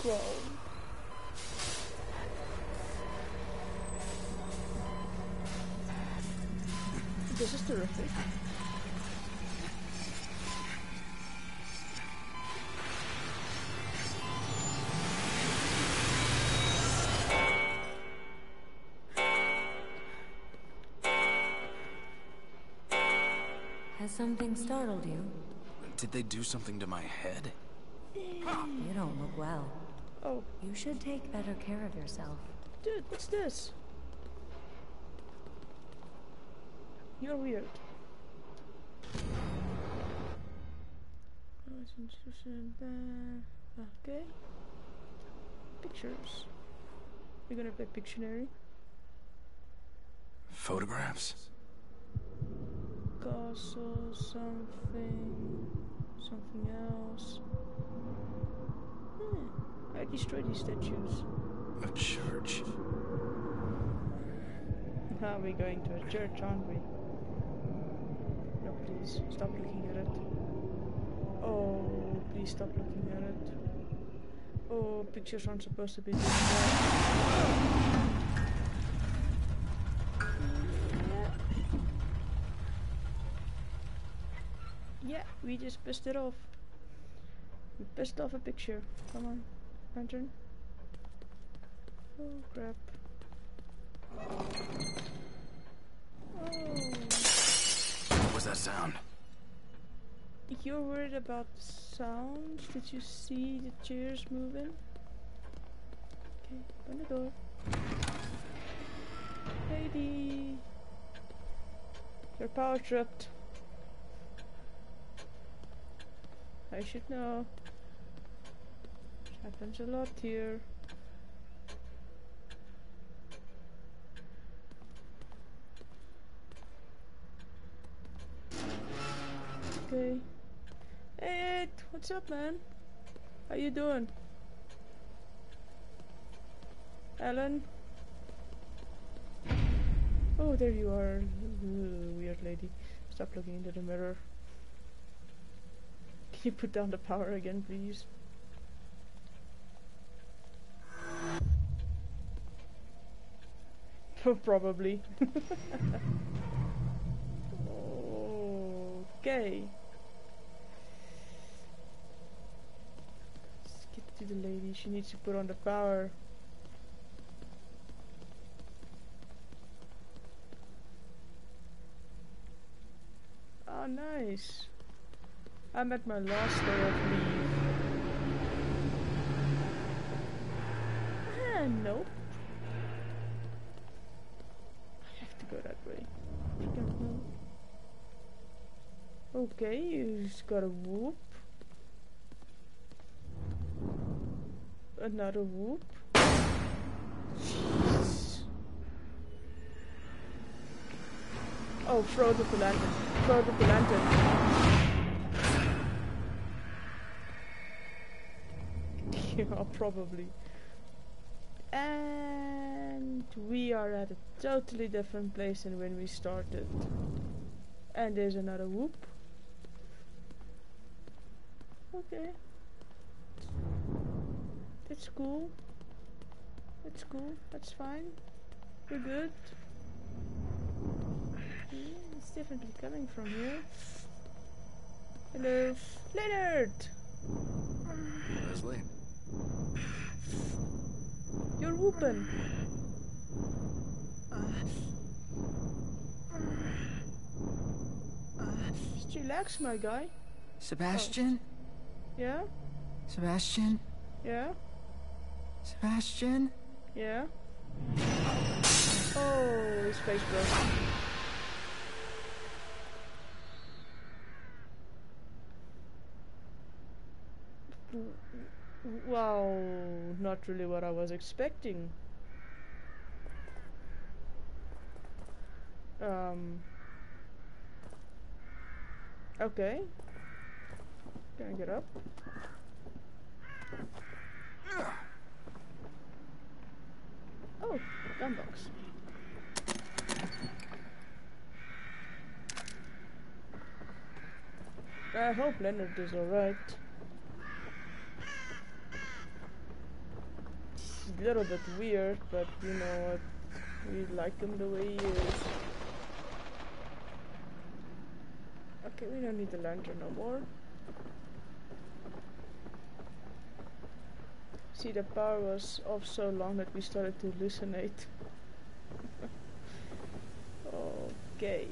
Wow. This is terrific. Has something startled you? Did they do something to my head? You don't look well. Oh. You should take better care of yourself. Dude, what's this? You're weird. Okay. Pictures. We're gonna play Pictionary. Photographs? Castle, something else. I destroyed these statues. A church. Now we're going to a church, aren't we? No, please, stop looking at it. Oh, please stop looking at it. Oh, pictures aren't supposed to be doing that. Yeah, we just pissed it off. We pissed off a picture. Come on, lantern. Oh, crap. Oh. What was that sound? You're worried about the sounds? Did you see the chairs moving? Okay, open the door. Lady! Your power tripped. I should know. It happens a lot here. Okay. Hey, Ed, what's up, man? How you doing? Alan? Oh, there you are. Weird lady. Stop looking into the mirror. Can you put down the power again, please? Probably. Okay. Let's get to the lady. She needs to put on the power. Oh, nice. I'm at my last day of leave. Nope. I have to go that way. I don't know. Okay, you've got a whoop. Another whoop. Jeez. Oh, throw the lantern. Throw the lantern. Yeah, probably. And we are at a totally different place than when we started. And there's another whoop. Okay. It's cool. It's cool. That's fine. We're good. It's definitely coming from here. Hello. Leonard! Leslie? You're whooping. Just relax, my guy. Sebastian? Oh. Yeah? Sebastian? Yeah? Sebastian? Yeah? Oh, his face broke. Wow, not really what I was expecting. Okay. Can I get up? Oh, gun box. I hope Leonard is alright. a little bit weird, but you know what? We like him the way he is. Okay, we don't need the lantern no more. See, the power was off so long that we started to hallucinate. Okay.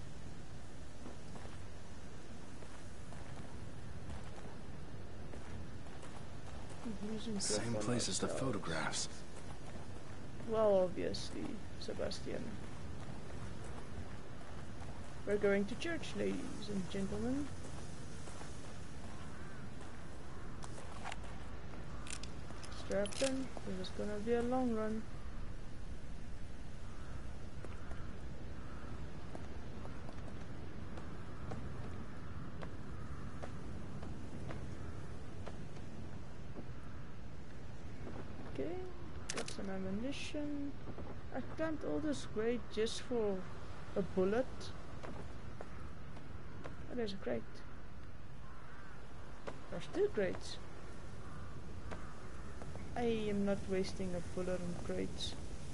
Same place as the photographs. Well, obviously, Sebastian. We're going to church, ladies and gentlemen. Strap in. This is gonna be a long run. Okay, got some ammunition. I climbed all this grate just for a bullet. Oh, there's a crate. There's 2 crates. I am not wasting a bullet on crates.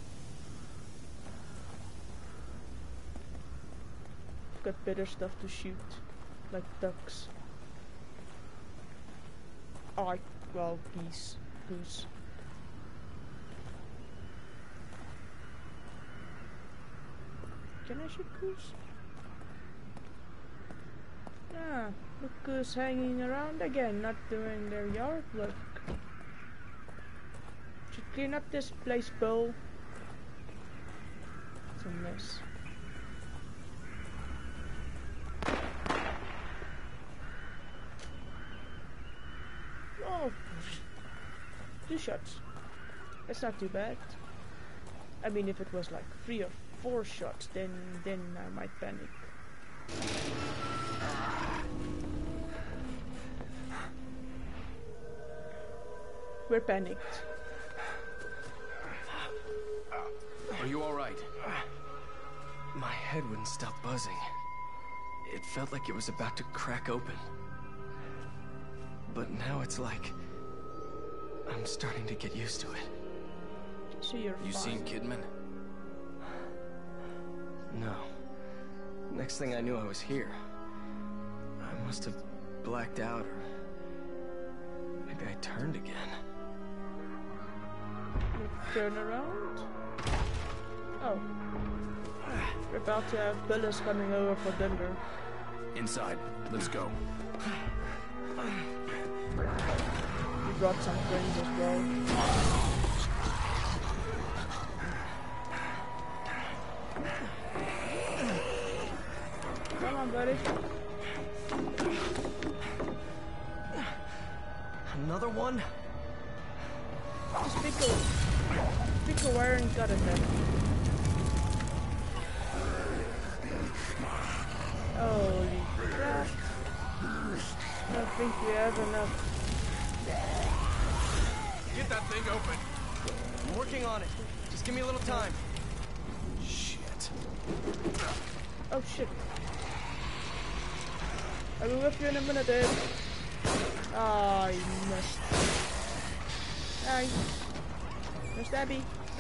I've got better stuff to shoot, like ducks. Oh, well, geese, goose. Can I shoot goose? Ah, look who's hanging around again, not doing their yard work. Should clean up this place, Bill. It's a mess. Oh, 2 shots. That's not too bad. I mean, if it was like 3 or 4 shots, then I might panic. We're panicked. Are you alright? My head wouldn't stop buzzing. It felt like it was about to crack open. But now it's like I'm starting to get used to it. So you're You fine. seen Kidman? No. Next thing I knew, I was here. I must have blacked out, or maybe I turned again. Turn around. Oh. We're about to have Billis coming over for dinner. Inside. Let's go. We brought some friends as well. Come on, buddy. Another one? Just pick a wire and cut it then. Holy crap. I don't think we have enough. Get that thing open. I'm working on it. Just give me a little time. Shit. Oh shit. I will with you in a minute, Ed. Ah, you missed. Hi. No stabby.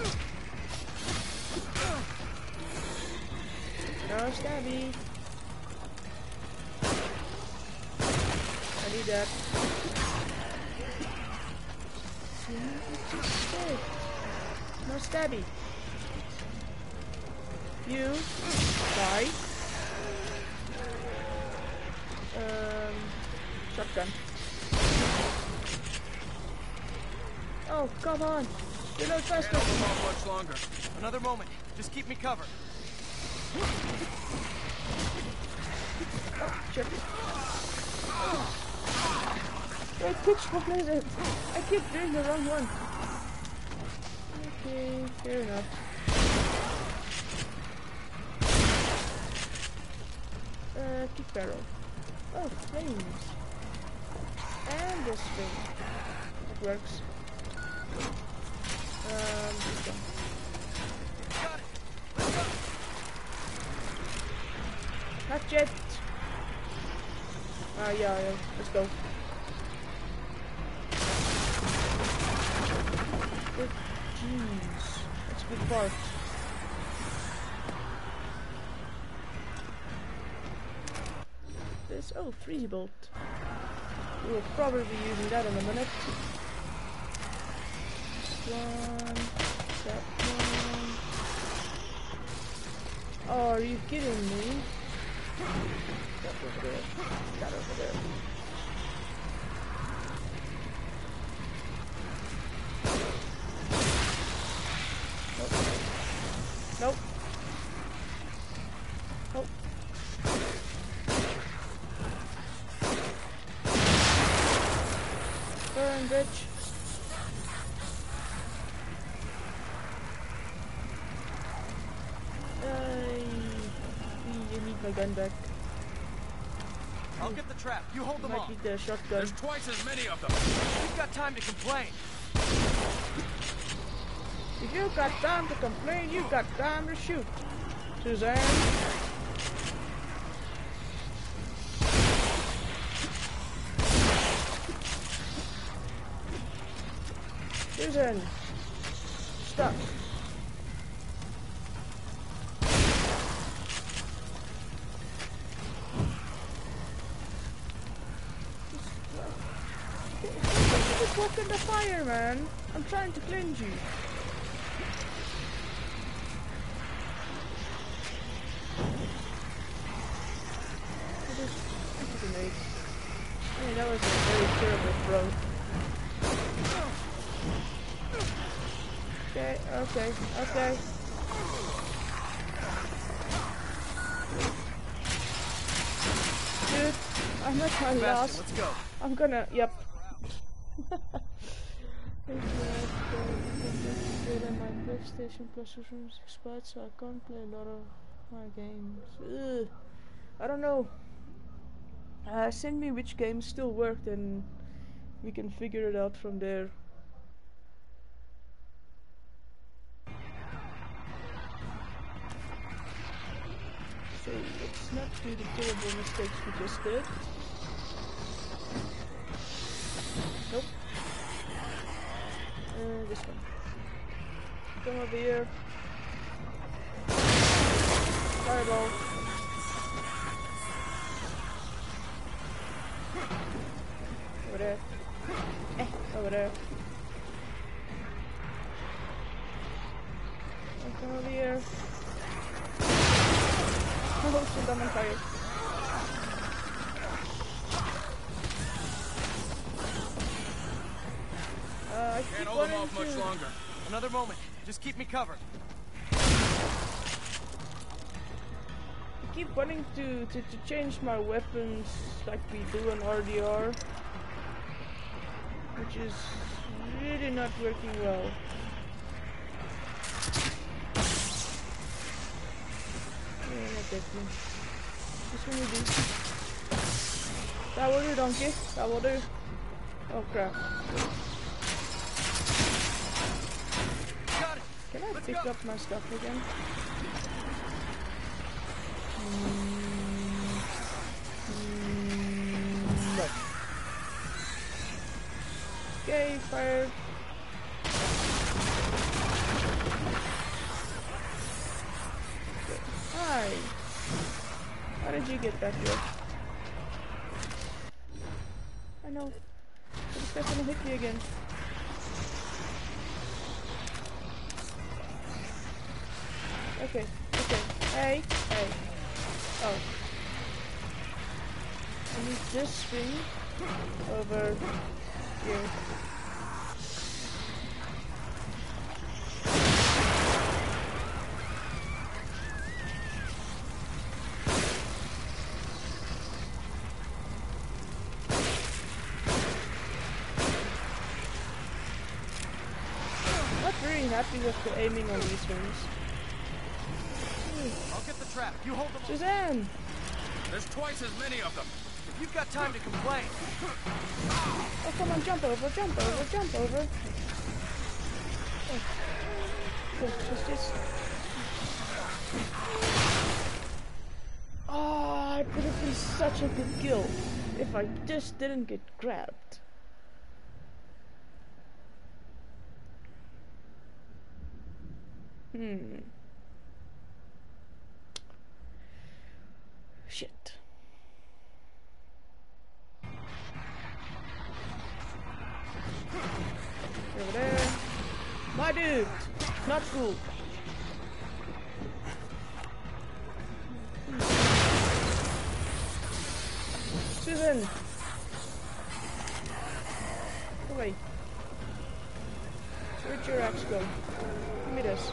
No stabby. I need that. No stabby. You die. Shotgun. Oh, come on. Reload faster. Can't hold on much longer. Another moment. Just keep me covered. Oh, shit. Wait, pitch completed. I keep doing the wrong one. Okay, fair enough. Kick barrel. Oh, flames. And this thing. It works. This one. Got it. Let's go. Not yet. Yeah, let's go. Good. good part. This, oh, freeze bolt. We'll probably be using that in a minute. One, that one. Oh, are you kidding me? That over there. That over there. Nope. Nope. Burn, bitch. You need my gun back. I'll get the trap. You hold them Might off. need the shotgun. There's twice as many of them. We've got time to complain. If you got time to complain, you got time to shoot. Suzanne. Susan. Stop. Just walk in the fire, man. I'm trying to cleanse you. I mean, that was a very terrible throw. Okay, okay, okay. Dude, I'm at my last. Let's go. I'm gonna, yep. My PlayStation Plus is expired, so I can't play a lot of my games. Ugh. I don't know. Send me which games still worked and we can figure it out from there. So let's not do the terrible mistakes we just did. Nope. This one. Come over here. Fireball. Over there. Over there. Come over here. Oh shit, I'm on fire. I Can't keep hold them wanting off much to... longer. Another moment. Just keep me covered. I keep wanting to change my weapons like we do on RDR, which is really not working well. Yeah, not that one. This one will do. That will do, donkey. That will do. Oh crap. Got it. Can I Let's pick go. up my stuff again? No. Okay, fire. Hi. How did you get back here? I know. This guy's gonna hit me again. Okay, okay. Hey, hey. Oh. I need this thing over here. Not very happy with the aiming on these things. I'll get the trap. You hold them off. Suzanne! There's twice as many of them. If you've got time to complain. Oh, come on, jump over, jump over, jump over. Oh, just. Oh, it would have been such a good kill if I just didn't get grabbed. Shit. Over there. My dude! Not cool. Susan! Away. Where'd your axe go? Give me this.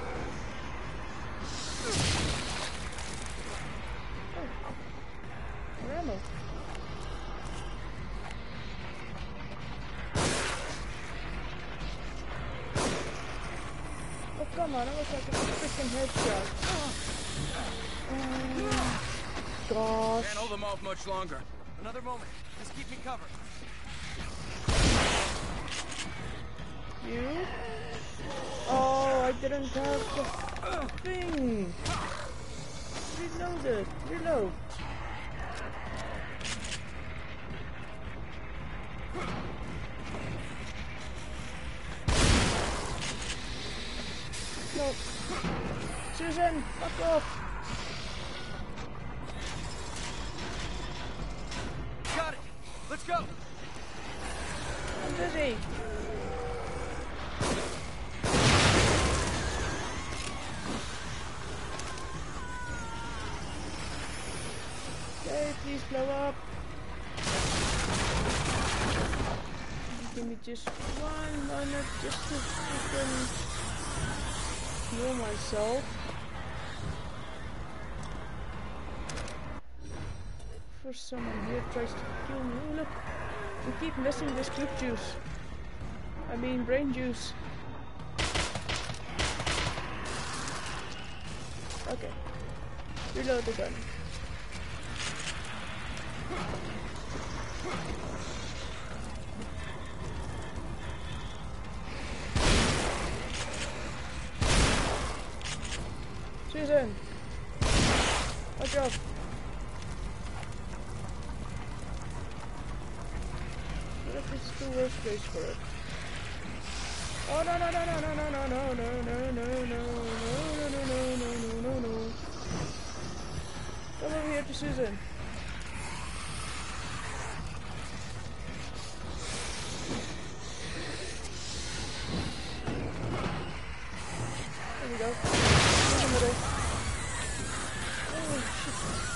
Oh. More ammo. Oh, come on, that was like a freaking headshot. Gosh. Can't hold them off much longer. Another moment. Just keep me covered. You? Oh, I didn't have the thing. Reload it. Reload. No. Susan, fuck off. Got it. Let's go. I'm busy. Okay, please blow up. Give me just 1 minute just to freaking heal myself. For someone here tries to kill me. Oh, look, we keep missing this poop juice. I mean brain juice. Okay. Reload the gun. Susan! Watch out! What if it's the worst place for it? Oh no no no no no no no no no no no no no no no no no no. Come over here to Susan. There we go. In the middle. Oh shit.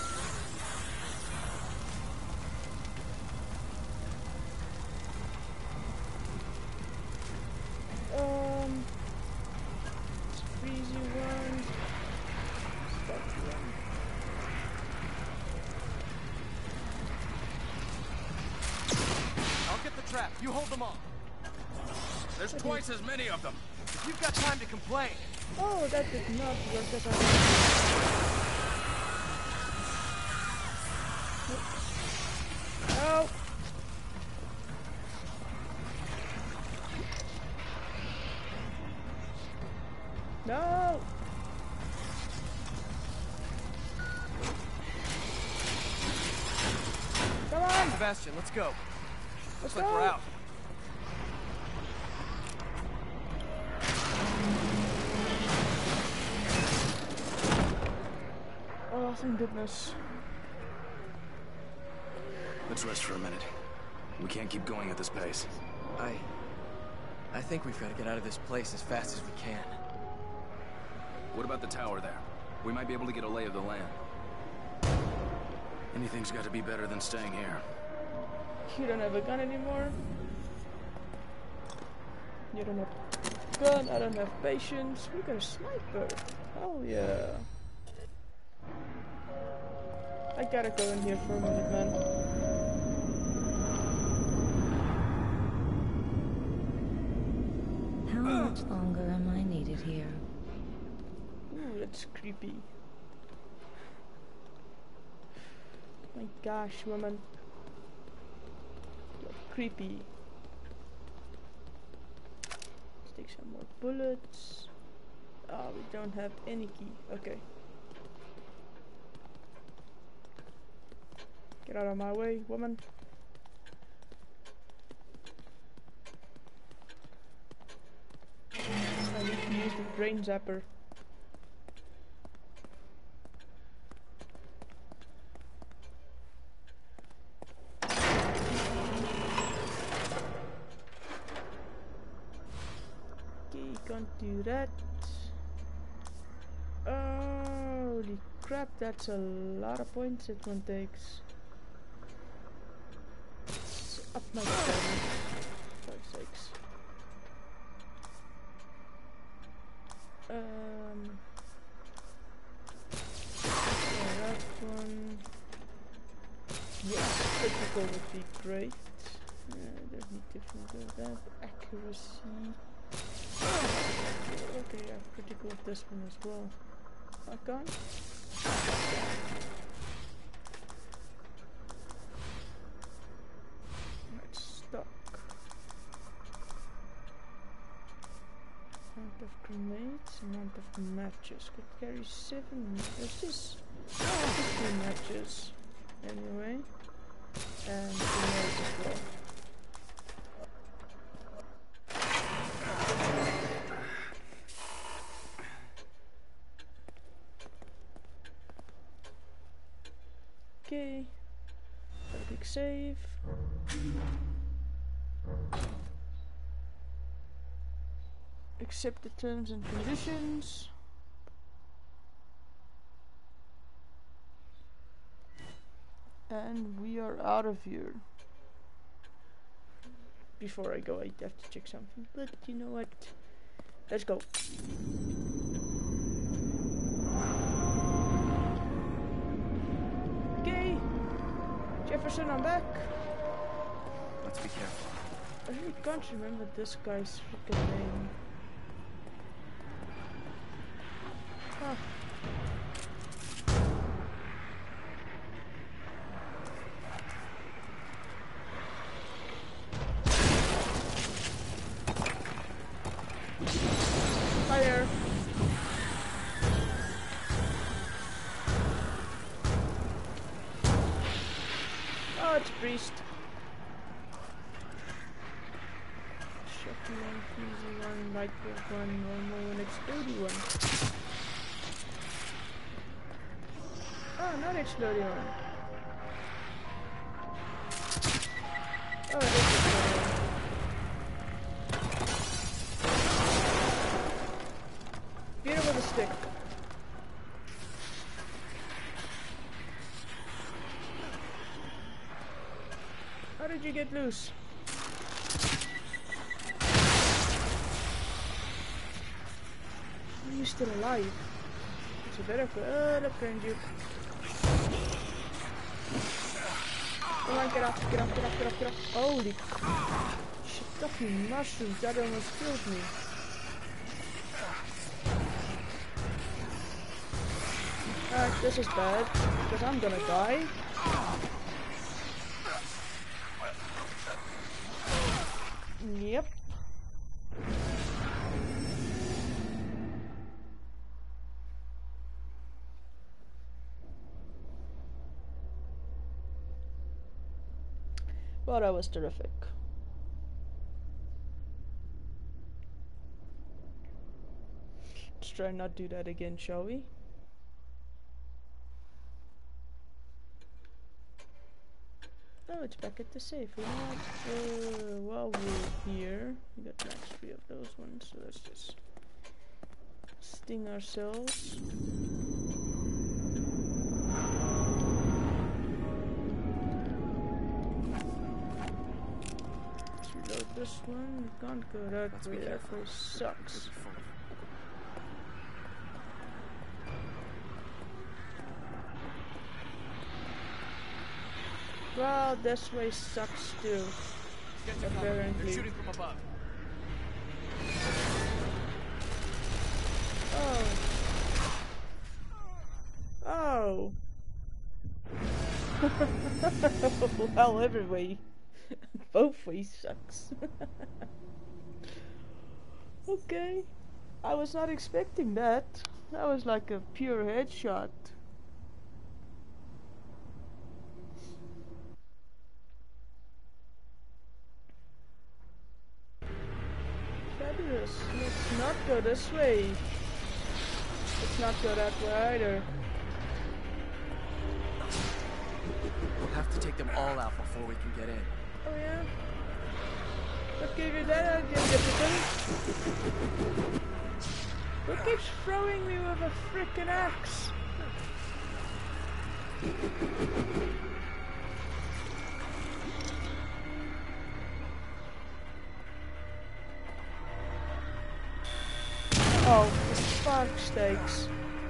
Freezy one. Stop one. I'll get the trap. You hold them off. There's twice as many of them. If you've got time to complain. Oh, that did not work as I thought. No. No. Come on. Sebastian, let's go. Let's Looks like go. we're out. Oh, thank goodness. Let's rest for a minute. We can't keep going at this pace. I think we've got to get out of this place as fast as we can. What about the tower there? We might be able to get a lay of the land. Anything's got to be better than staying here. You don't have a gun anymore. You don't have a gun, I don't have patience. We got a sniper. Oh yeah. I gotta go in here for a minute, man. How much longer am I needed here? Ooh, that's creepy. My gosh, woman. You're creepy. Let's take some more bullets. Oh, we don't have any key. Okay. Get out of my way, woman. I need to use the brain zapper. Okay, can't do that. Holy crap, that's a lot of points that one takes. It's up my damage. For Christ's sakes. That one. Yes, critical would be great. There's need different of that. Accuracy. Okay, yeah, critical of this one as well. I can't. It's stuck. Amount of grenades, amount of matches. Could carry 7. There's just 15 matches. Anyway. And grenades as well. Okay. Got a quick save. Accept the terms and conditions. And we are out of here. Before I go, I have to check something. But you know what? Let's go. Okay. Jefferson, I'm back. Let's be careful. I really can't remember this guy's freaking name. Ah. Fire! Oh, it's Priest. Shotty one, fusey one, lightweight one, normal one, explodey one. Oh, not explodey one. Oh, it is explodey one. Beat him with a stick. How did you get loose? Are you still alive? It's a better friend you. Come on, get up, get up, get up, get up, get up. Holy shiitake mushrooms, that almost killed me. Alright, this is bad, because I'm gonna die. Yep. Well, that was terrific. Let's try and not do that again, shall we? Oh, it's back at the safe. You know what? While we're here, we got max 3 of those ones, so let's just sting ourselves. Let's reload this one. We can't go that way. That way sucks. Well, this way sucks too. Apparently. They're shooting from above. Oh. Oh. Well, every way. Both ways sucks. Okay. I was not expecting that. That was like a pure headshot. Fabulous. Let's not go this way. Let's not go that way either. We'll have to take them all out before we can get in. Oh yeah? What gave you that idea, Jefferson? keeps throwing me with a frickin' axe. Oh, for fuck's sakes.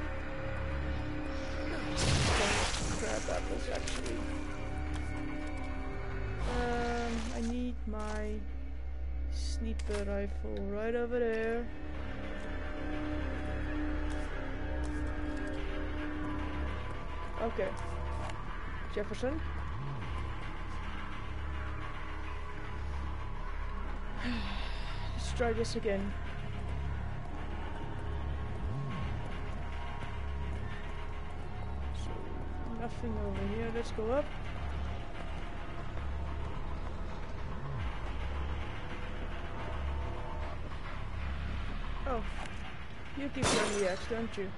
Crab apples, actually. I need my sniper rifle right over there. Okay. Jefferson. Let's try this again. So, nothing over here. Let's go up. Oh, you keep throwing the axe, don't you?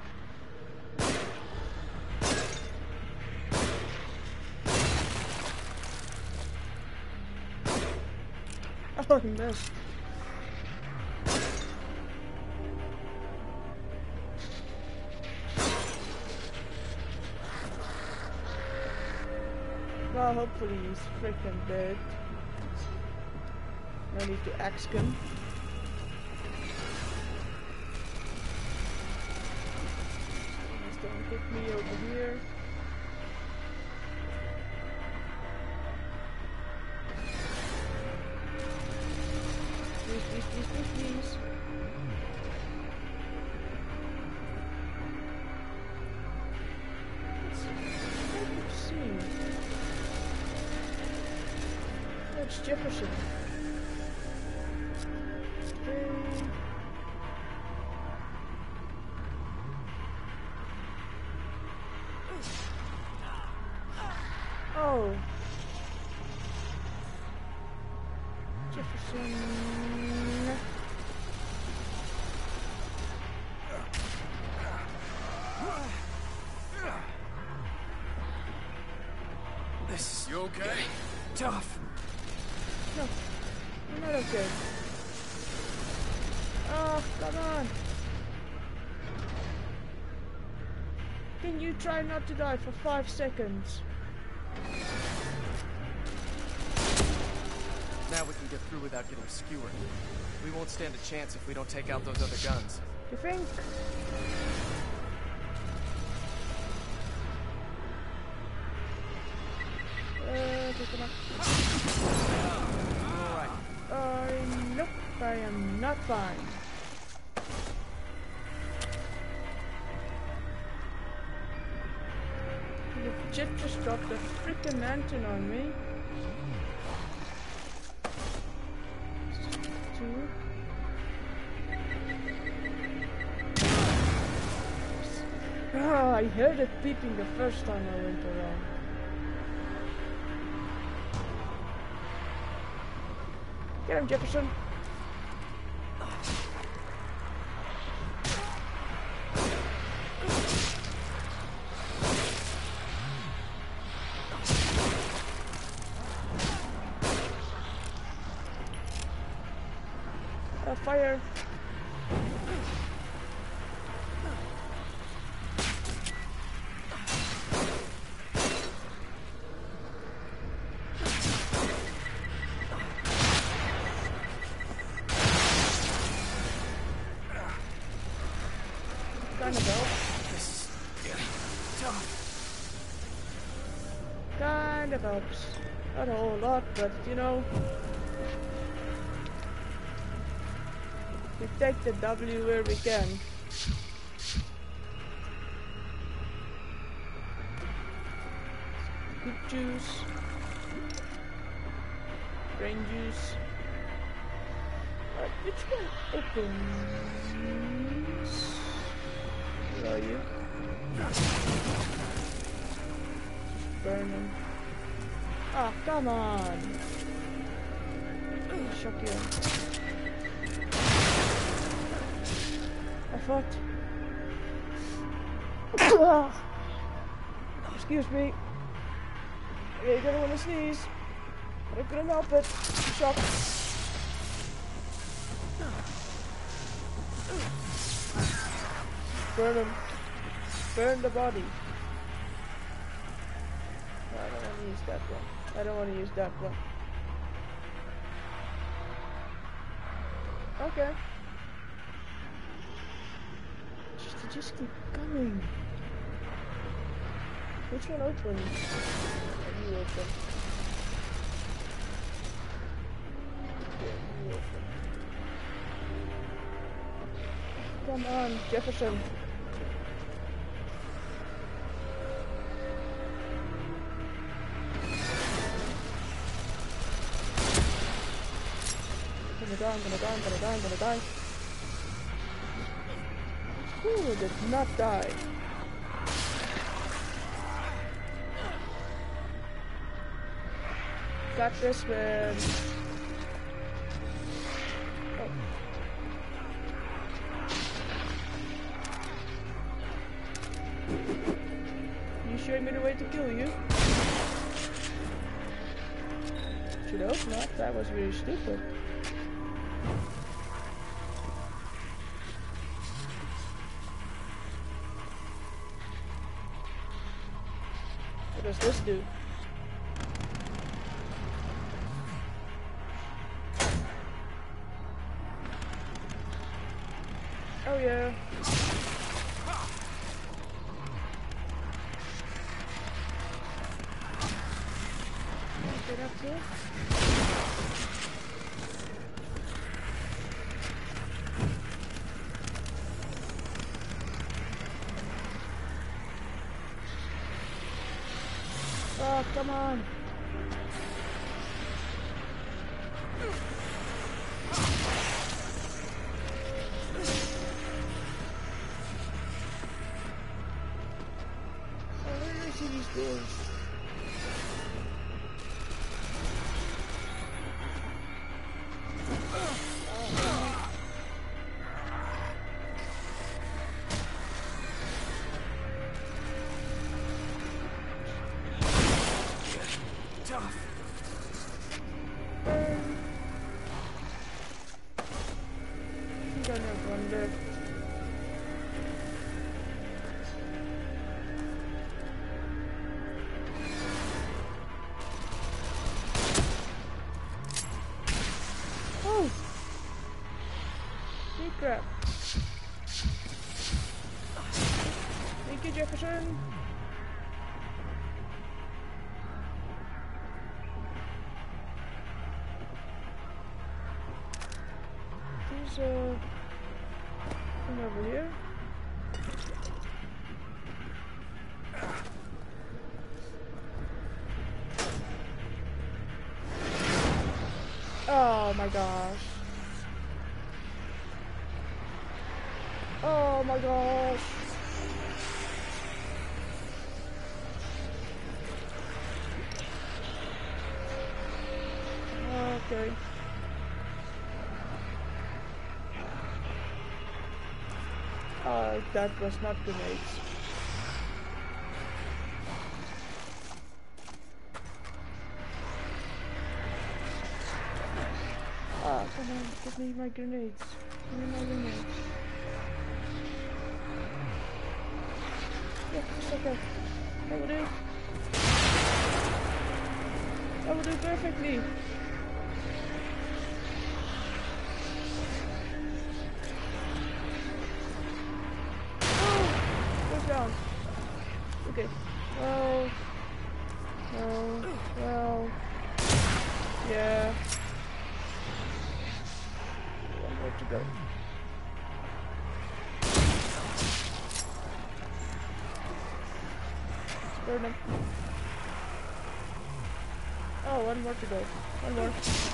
Oh, he missed. Well, hopefully he's freaking dead. No need to axe him. Please don't hit me over here. Please. Let's see. That's Jefferson. Okay. Oh. Jefferson. This You okay? is tough. No, you're not okay. Oh, come on. Can you try not to die for 5 seconds? Now we can get through without getting skewered. We won't stand a chance if we don't take out those other guns. You think? Alright. Nope, I am not fine. The jet just dropped a freaking lantern on me. 2. Ah, I heard it beeping the first time I went around. Get him, Jefferson. Fire. Kind of helps. This is getting tough. Kind of helps. Not a whole lot, but you know. We take the W where we can. Good juice. Brain juice. Which one opens? Where are you? Burning. Ah, come on! Shock you. I thought. Excuse me. You're gonna wanna sneeze. I couldn't help it. Shock. burn him. Burn the body. No, I don't want to use that one. I don't want to use that one. Okay. Just keep coming. Which one opens? Oh, you open. Yeah, you open. Come on, Jefferson. I'm gonna die. Ooh, did not die. Got this, man. Oh. You showing me the way to kill you? Should hope not. That was really stupid. What does this do? Oh yeah. Get up here. Oh, come on. Oh, where do I see these doors? Crap. Thank you, Jefferson. There's a thing over here. Oh my gosh. Oh my gosh. Okay. That was not grenades. Come on, give me my grenades. Give me my grenades. Yeah, it's okay. That will do. That will do perfectly. Oh! Goes down. Okay. Well. Well. Yeah. One more to go. Burn him. Oh, one more to go. One more.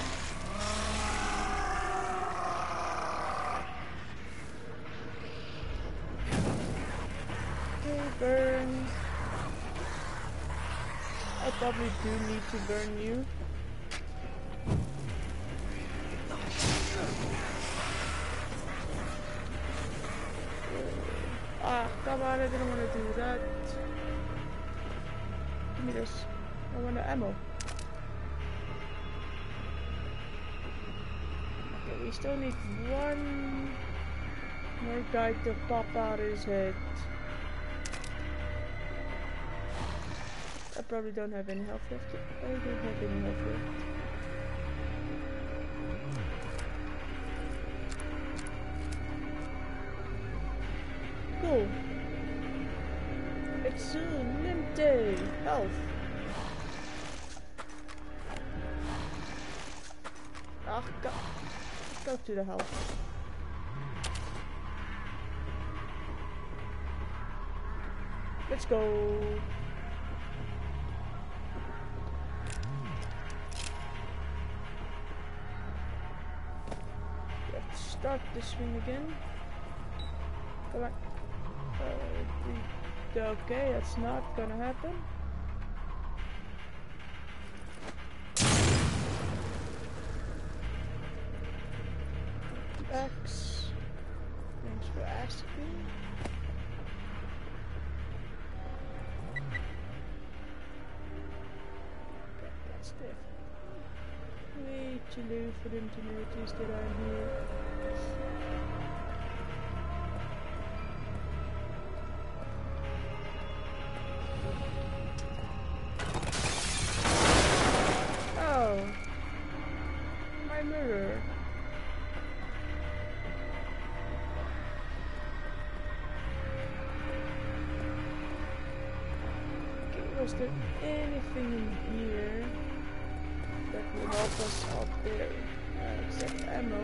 Okay, burn. I probably do need to burn you. Ah, come on, I didn't want to do that. Give me this. I want the ammo. Okay, we still need one more guy to pop out his head. I probably don't have any health left. I don't have any health left. Cool. Excelente health. Ah, go to the health. Let's go. Let's start this swing again. Come on. Okay, that's not gonna happen. X. Thanks for asking. That's definitely way too low for them to notice that I'm here. Oh, my mirror. Was there anything in here that will help us out there? Except ammo.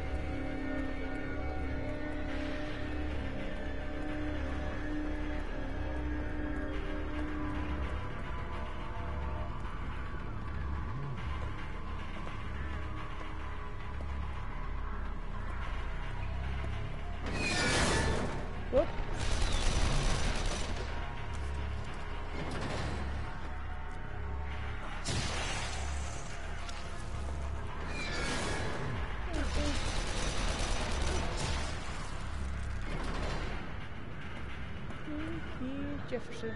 Whoop. Jefferson.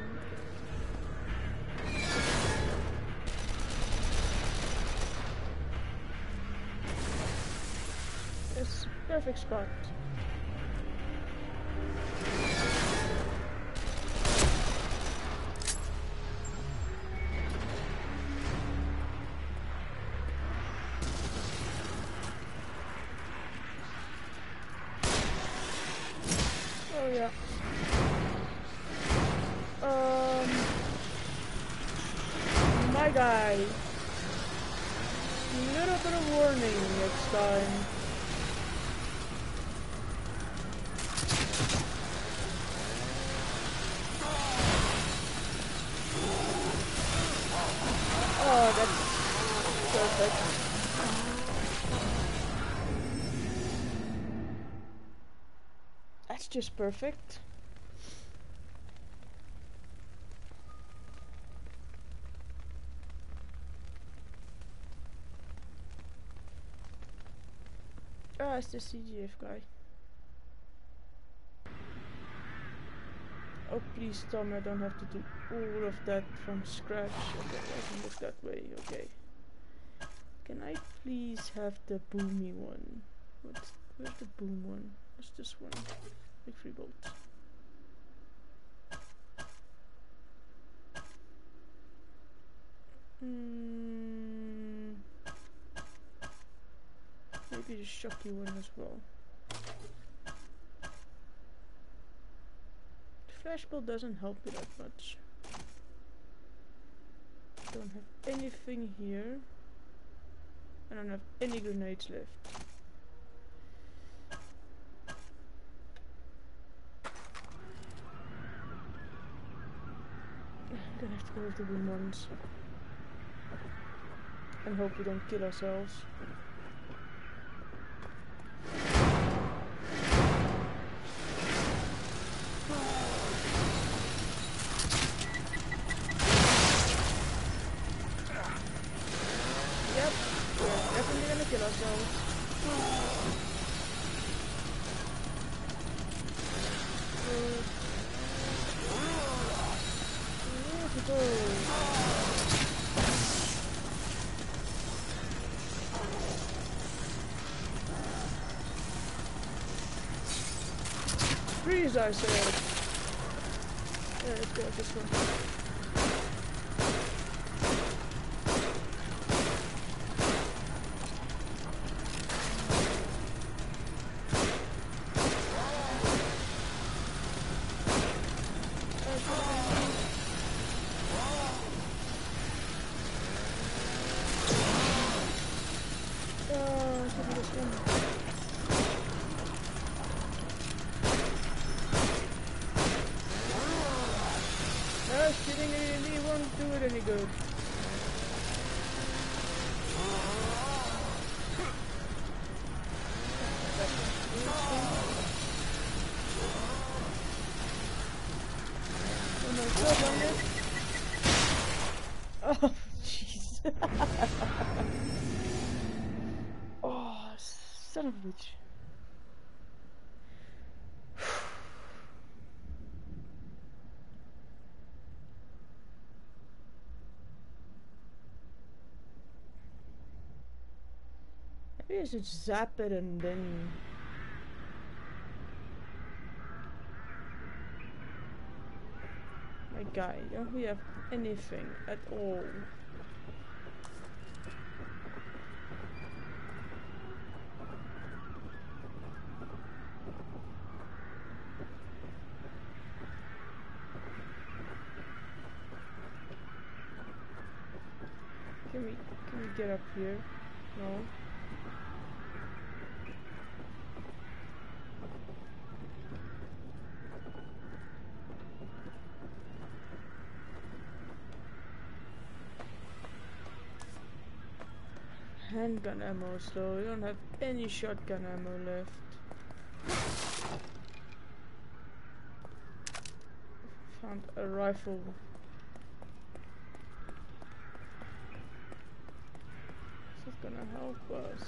It's a perfect spot. Oh yeah. My guy. Little bit of warning next time. Oh, that's perfect. That's just perfect. Ah, it's the CGF guy. Oh, please tell me I don't have to do all of that from scratch. Okay, it doesn't look that way. Okay. Can I please have the boomy one? Where's the boom one? What's this one? Big free bolt. Maybe the shocky one as well. The flashball doesn't help me that much. Don't have anything here. I don't have any grenades left. I'm gonna have to go with the boom ones. And hope we don't kill ourselves. Yep, we're definitely gonna kill ourselves. Freeze, I said. Yeah, let's go this one. Shooting at me won't do it any good. Oh my god, on it. Oh, jeez. Oh, son of a bitch. Maybe I should zap it and then... My guy, don't we have anything at all? Can we get up here? No. Handgun ammo slow. We don't have any shotgun ammo left. Found a rifle. This is gonna help us.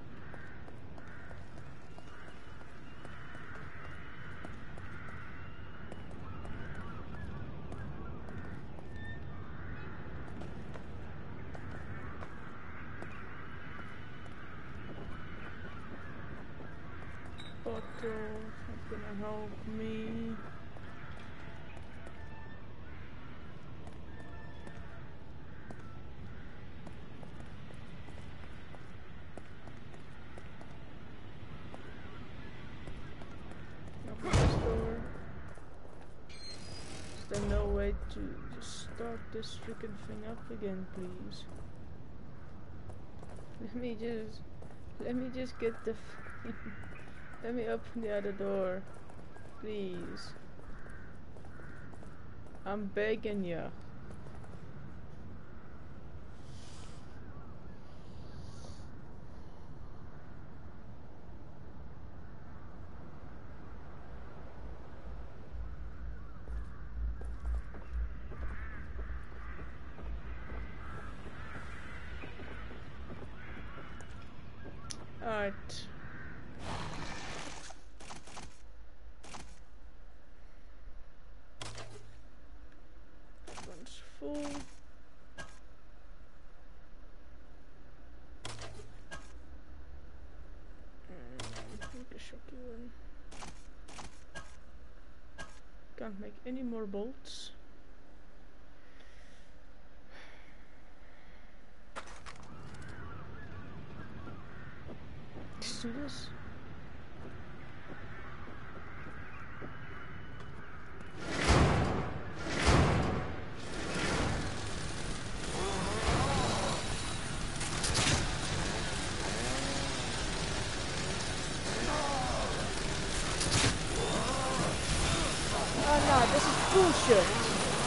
Bottle, that's gonna help me. Open the store. Is there no way to just start this freaking thing up again, please? Let me just get the let me open the other door, please. I'm begging ya. Alright. One's full. Make a shocky one. Can't make any more bolts. Let's do this. Oh no, this is bullshit.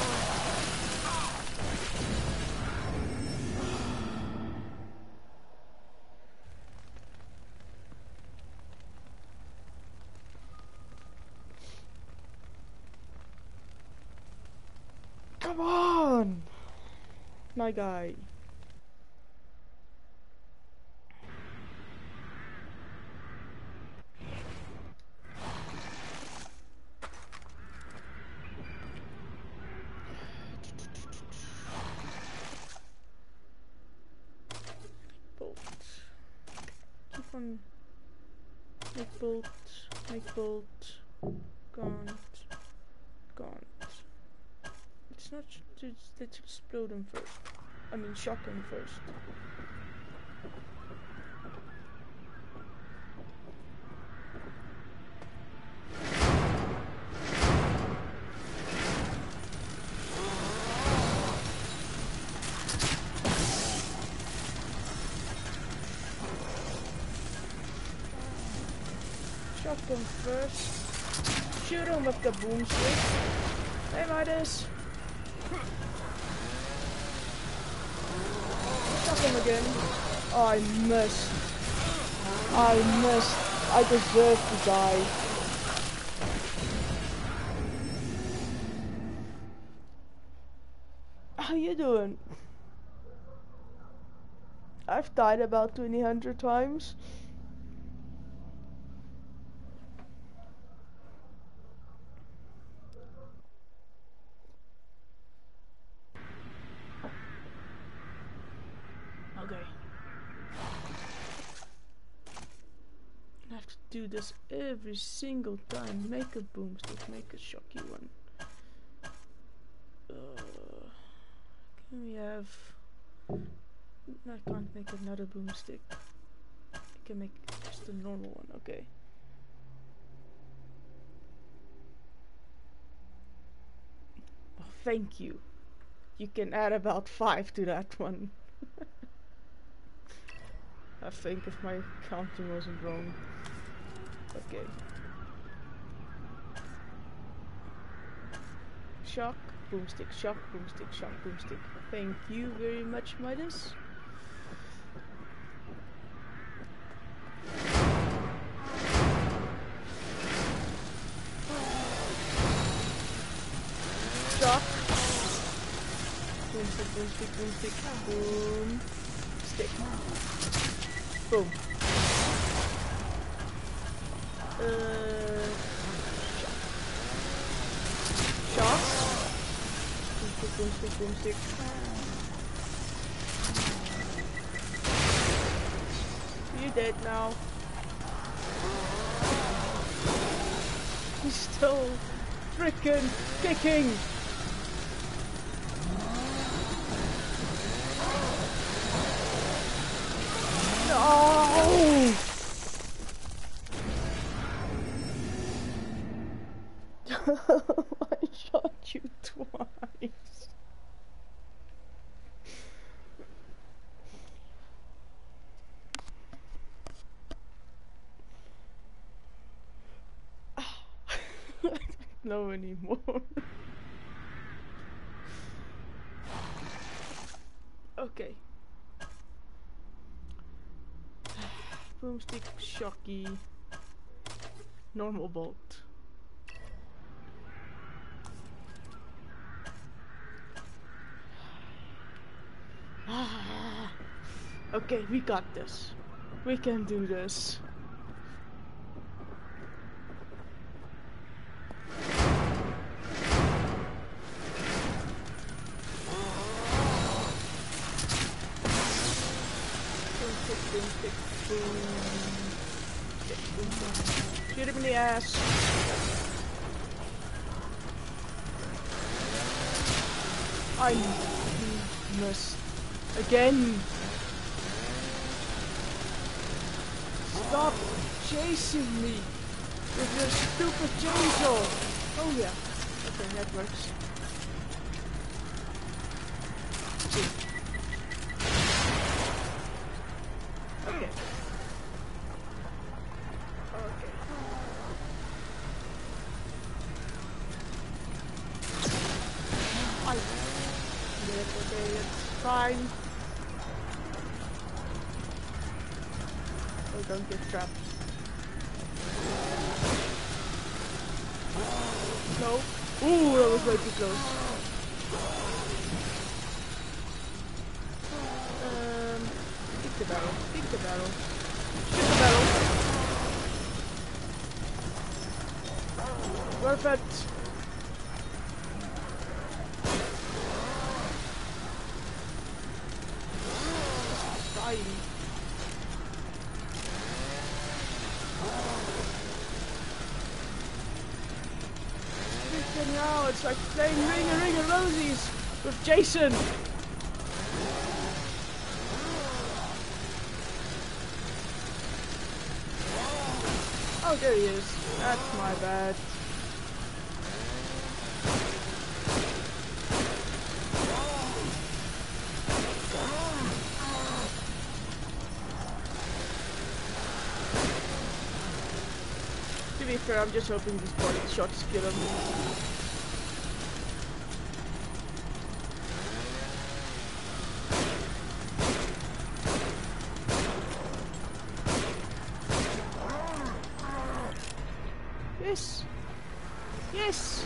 Come on, my guy. Bolt. Keep on. Make bolt. Make bolt. Can't. Can't. It's not. Let's explode him first. I mean, shock him first. Shock him first. Shoot him with the boomstick. Hey, Midas. Shock him again. Oh, I missed. I missed. I deserve to die. How you doing? I've died about 200 times. Okay. I have to do this every single time. Make a boomstick, make a shocky one. Can we have... I can't make another boomstick. I can make just a normal one, okay. Oh, thank you. You can add about 5 to that one. I think if my counting wasn't wrong. Okay. Shock, boomstick, shock, boomstick, shock, boomstick. Thank you very much, Midas. Shock. Boomstick, boomstick, boomstick, boom. Stick. Boom. Shock. Boomstick, boomstick, boomstick. You're dead now. He's still frickin' kicking. No! I shot you twice. I don't know anymore. Okay. Boomstick, shocky, normal bolt. Okay, we got this. We can do this. Shoot him in the ass. I missed again. Stop chasing me with your stupid chainsaw. Oh yeah. Okay, that works. Okay. Okay, it's fine. Oh, don't get trapped. No. Ooh, that was way too close. Pick the barrel. Pick the barrel. Shoot the barrel. Perfect. Dying. Fucking hell, it's like playing Ring of Rosies with Jason. Oh, there he is. That's my bad. To be fair, I'm just hoping these body shots kill him. Yes! Yes!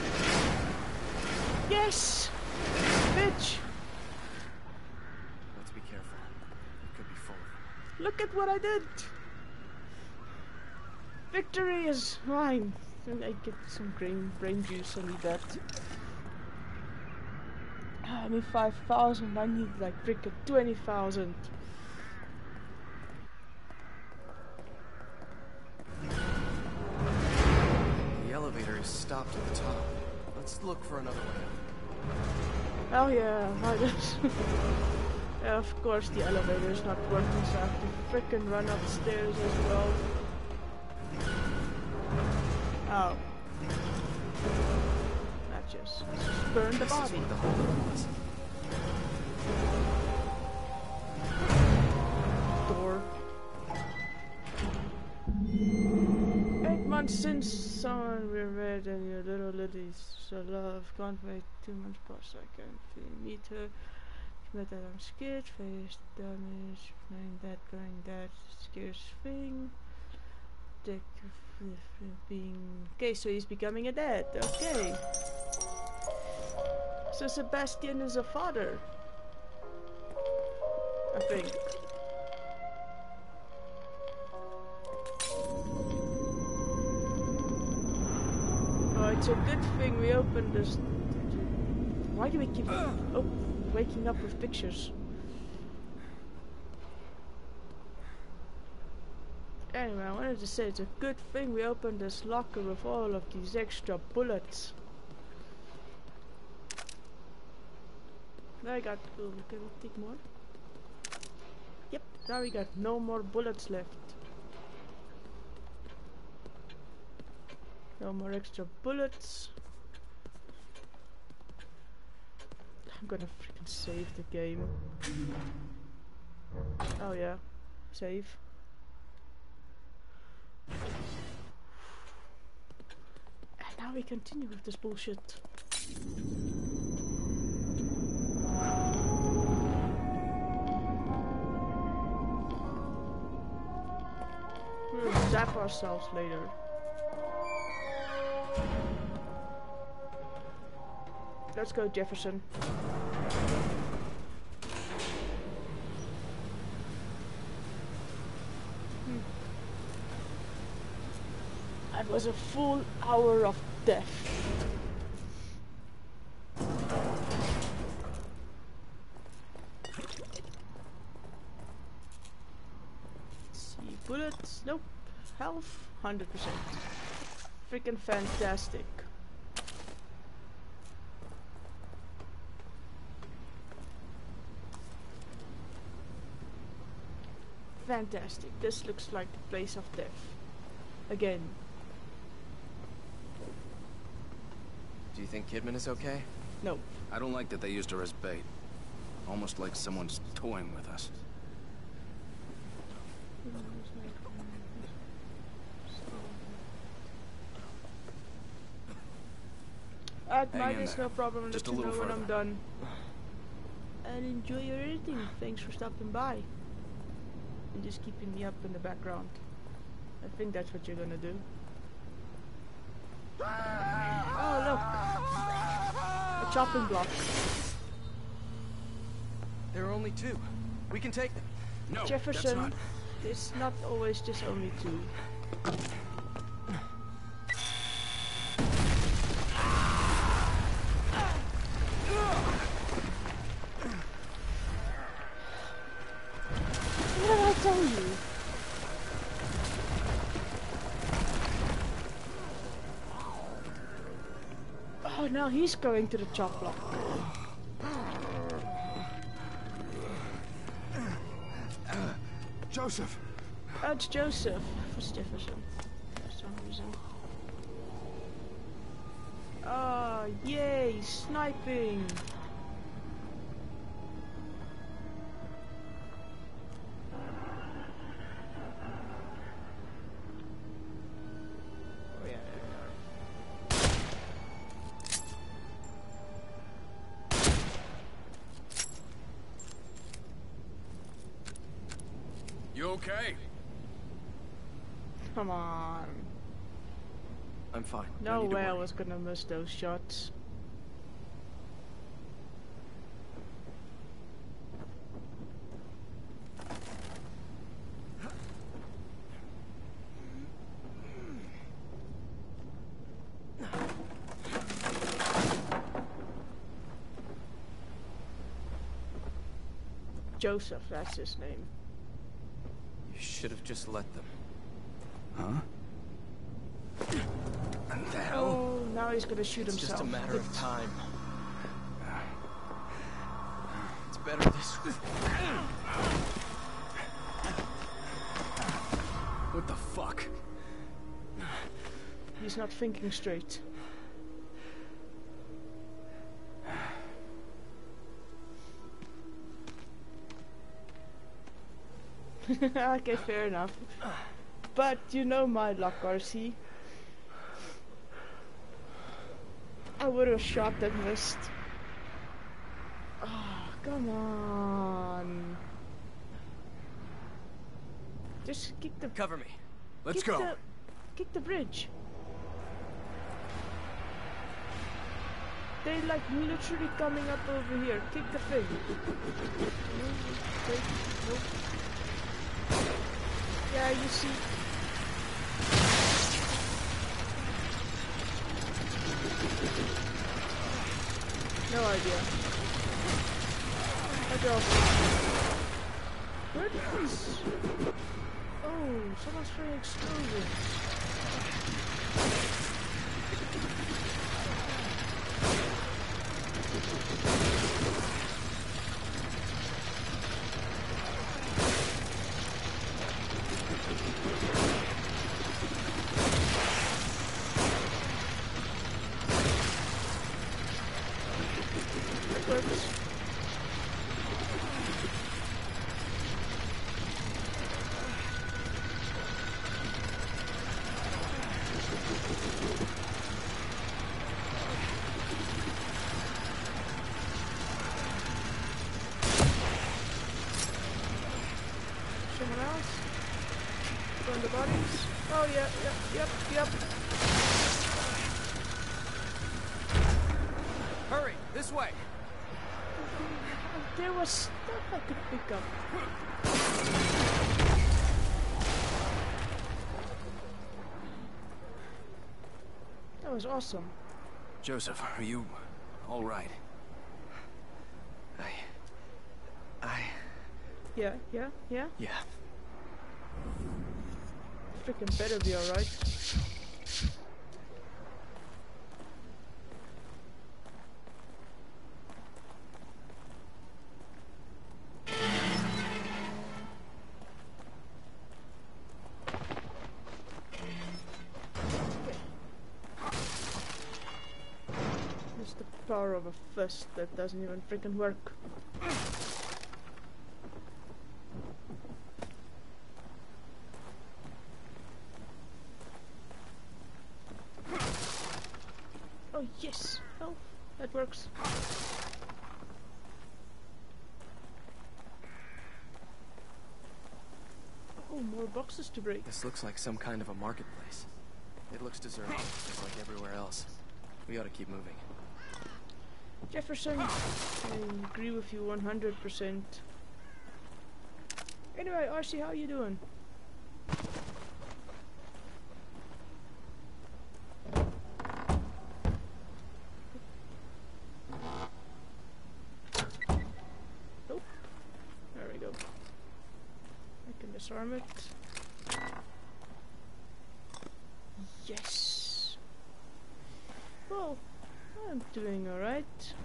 Yes! Bitch! Let's be careful. It could be full. Look at what I did! Victory is mine! And I get some brain juice, I need that. I need 5,000, I need like freaking 20,000. The elevator is stopped at the top. Let's look for another way Oh yeah, why this? Yeah, of course the elevator is not working, so I have to freaking run upstairs as well. Oh. That just burned the up. This is body. where the holdup was. Door. 8 months since someone we read and your little lilies so love. Can't wait 2 months past. I can't meet her. But that I'm scared. Face damage. Going that scares thing. Being okay, so he's becoming a dad. Okay. So Sebastian is a father. I think. Oh, it's a good thing we opened this. Why do we keep waking up with pictures? Anyway, I wanted to say it's a good thing we opened this locker with all of these extra bullets. Now I got. Oh, can we take more? Yep, now we got no more bullets left. No more extra bullets. I'm gonna freaking save the game. Oh yeah, save. And now we continue with this bullshit. We'll zap ourselves later. Let's go, Jefferson. That was a full hour of death. See, bullets, nope. Health, 100%. Freaking fantastic. Fantastic. This looks like the place of death. Again. Do you think Kidman is okay? No. I don't like that they used her as bait. Almost like someone's toying with us. Mine is no problem. Just Let a you know little when I'm further. done. And enjoy your editing. Thanks for stopping by. And just keeping me up in the background. I think that's what you're gonna do. Oh look! A chopping block. There are only 2. We can take them. No, Jefferson, that's not. it's not always just only 2. What did I tell you? Oh, now he's going to the chop block. Joseph! Oh, it's Joseph for Jefferson for some reason. Oh, yay, sniping! Oh yeah, You okay? come on. I'm fine. No need to way I worry. was gonna miss those shots. Joseph, that's his name. You should have just let them. Huh? What the hell? Oh, now he's gonna shoot It's himself. just a matter of time. It's better this way. What the fuck? He's not thinking straight. Okay, fair enough. But you know my luck, RC. I would have shot and missed. Oh, come on. Just kick the Cover me. Let's kick go. Kick the bridge. They like literally coming up over here. Kick the thing. Wait, nope. Yeah, you see. No idea. I drove. Where did this? Oh, someone's throwing explosions. That works. Someone else? Burn the bodies? Oh yeah, yep. Hurry, this way. There was stuff I could pick up. That was awesome. Joseph, are you all right? Yeah. Yeah. Freaking better be alright. It's the power of a fist that doesn't even freaking work. Oh yes! Oh, that works. Oh, more boxes to break. This looks like some kind of a marketplace. It looks deserted, just like everywhere else. We ought to keep moving. Jefferson, I agree with you 100%. Anyway, RC, how you doing? Nope. There we go. I can disarm it. Yes. Well, I'm doing alright.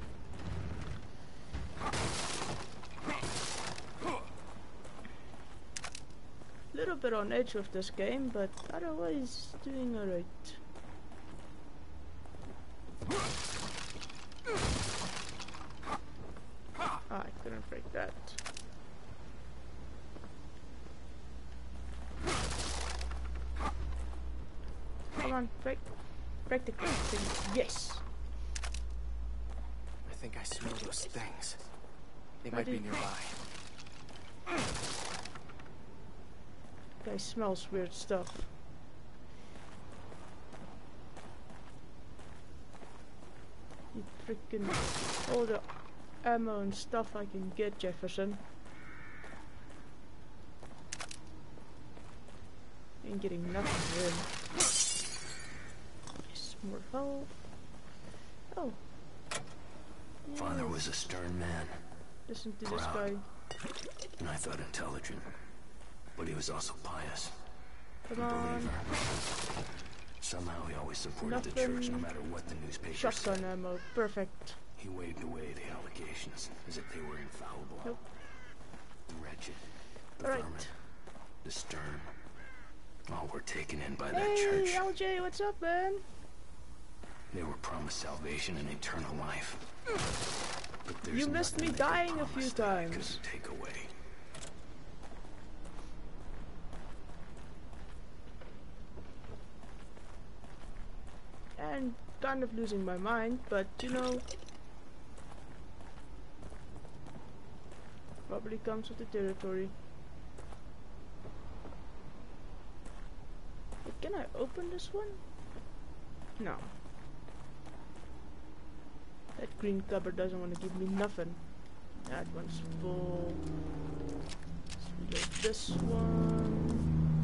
Little bit on edge of this game, but otherwise doing alright. Ah, I couldn't break that. Come on, break the crate thing. Yes! I think I smell those things. They might be nearby. Guy smells weird stuff. You freaking all the ammo and stuff I can get, Jefferson. Ain't getting nothing really. Yes, more health. Oh. Father was a stern man, Listen to this guy. proud. And I thought intelligent. But he was also pious. Come A on. believer. Somehow he always supported the Nothing. church no matter what the newspapers Shotgun said. ammo. Perfect. He waved away the allegations as if they were infallible. Nope. The wretched, the Alright. vermin, the stern. All were taken in by that Hey, church. LJ, what's up, man? They were promised salvation and eternal life. But there's You missed nothing me they could dying a few promise that I times. couldn't take away. And kind of losing my mind, but you know, probably comes with the territory. But can I open this one? No. That green cupboard doesn't want to give me nothing. That one's full. Let's reload this one.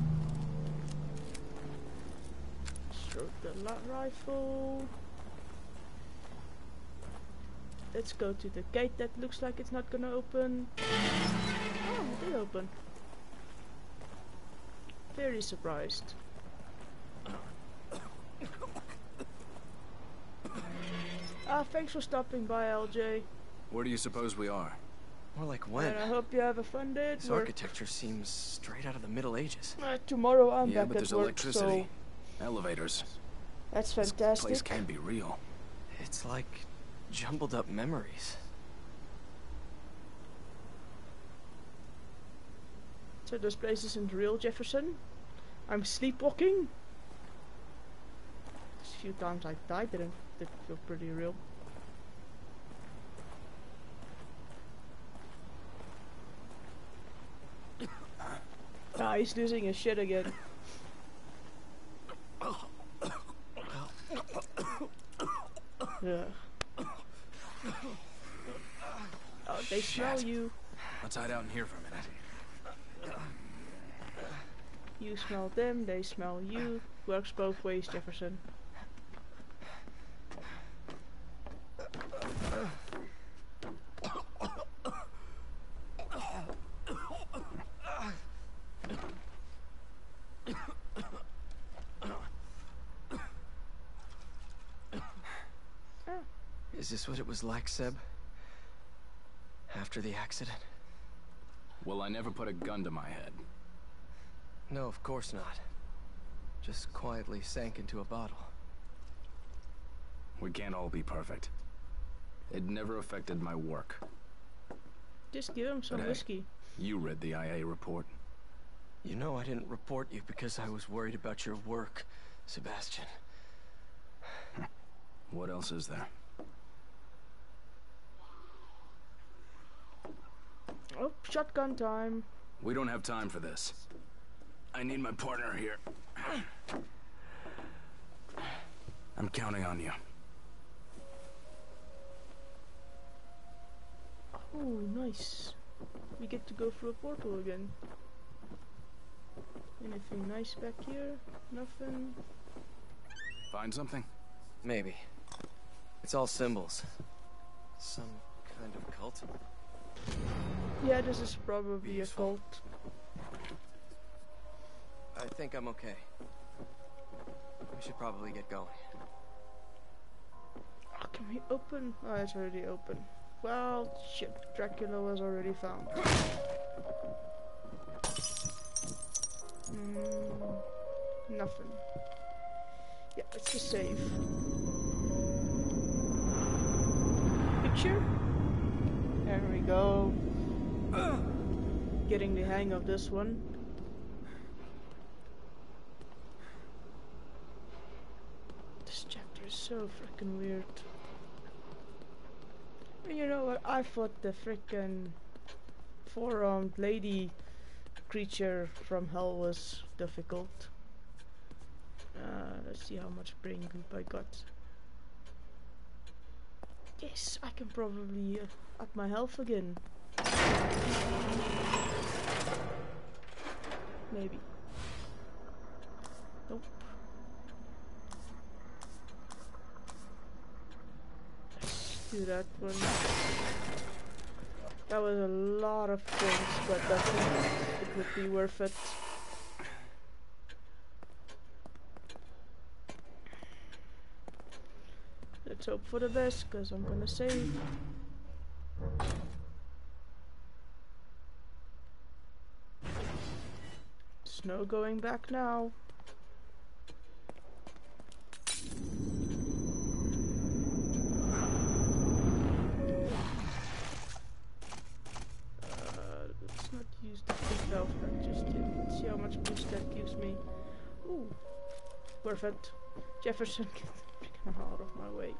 Throw the rifle. Let's go to the gate that looks like it's not gonna open. Oh, it did open. Very surprised. Thanks for stopping by, LJ. Where do you suppose we are? More like when? And I hope you have a fun day at This work. architecture seems straight out of the Middle Ages. Tomorrow I'm Yeah, back but at there's work, electricity. Elevators. so that's This fantastic. place can be real. It's like jumbled up memories. So this place isn't real, Jefferson? I'm sleepwalking? There's a few times I died didn't feel pretty real. Ah, he's losing his shit again. Ugh. Oh, they smell you. Let's hide out in here for a minute. You smell them, they smell you. Works both ways, Jefferson. Is this what it was like, Seb? After the accident? Well, I never put a gun to my head. No, of course not. Just quietly sank into a bottle. We can't all be perfect. It never affected my work. Just give him some But hey, whiskey. You read the IA report. You know I didn't report you because I was worried about your work, Sebastian. What else is there? Oh, shotgun time. We don't have time for this. I need my partner here. I'm counting on you. Oh, nice. We get to go through a portal again. Anything nice back here? Nothing. Find something? Maybe. It's all symbols. Some kind of cult. Yeah, this is probably Useful. a cult. I think I'm okay. We should probably get going. Oh, come we open? Oh, it's already open. Well, shit. Dracula was already found. Nothing. Yeah, it's just save. Picture? There we go. Getting the hang of this one. This chapter is so freaking weird. And you know what? I thought the freaking four-armed lady creature from hell was difficult. Let's see how much brain goop I got. Yes, I can probably up my health again. Maybe. Nope. Let's do that one. That was a lot of things, but I think it would be worth it. Let's hope for the best, because I'm gonna save. There's no going back now. Let's not use the big health pack just yet. Let's see how much boost that gives me. Ooh, worth it. Jefferson, get out of my way.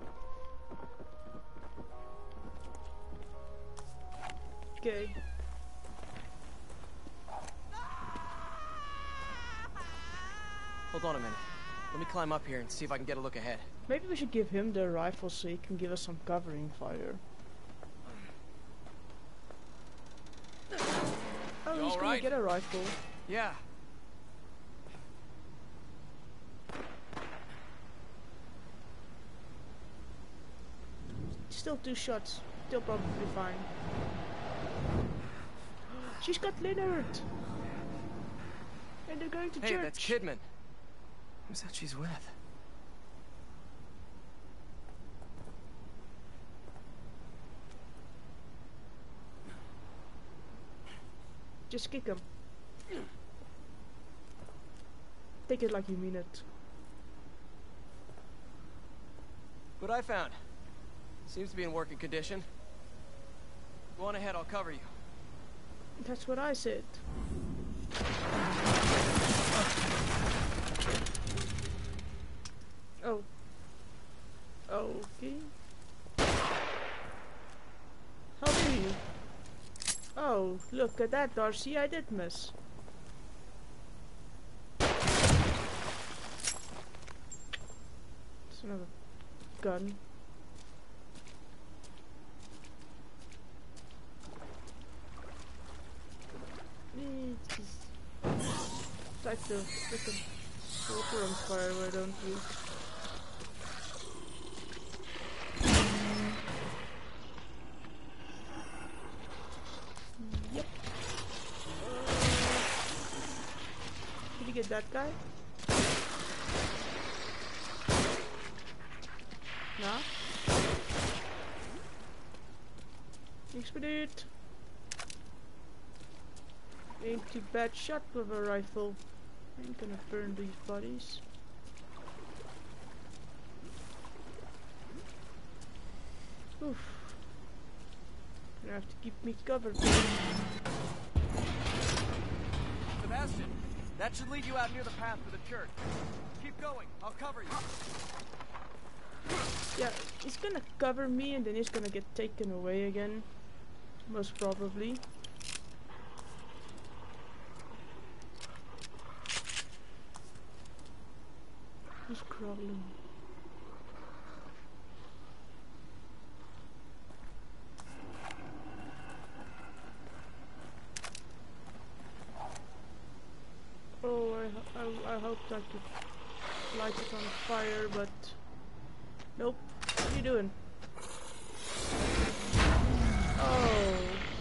Okay. Hold on a minute. Let me climb up here and see if I can get a look ahead. Maybe we should give him the rifle so he can give us some covering fire. Oh, he's gonna get a rifle. Yeah. Still 2 shots. Still probably fine. She's got Leonard! And they're going to church. Hey, that's Kidman. Who's that she's with? Just kick him. Take it like you mean it. What I found. Seems to be in working condition. Go on ahead, I'll cover you. That's what I said. Oh. Okay. How do you? Oh, look at that, Darcy. I did miss. It's another gun. Light the freaking water on fire, why don't we? Yep. Did you get that guy? Nah? Expedite! Ain't too bad shot with a rifle. Ain't gonna burn these bodies. Oof. Gonna have to keep me covered. Sebastian, that should lead you out near the path for the church. Keep going, I'll cover you. Yeah, he's gonna cover me and then he's gonna get taken away again. Most probably. Who's crawling? Oh, I hoped I could light it on fire, but nope. What are you doing? Oh.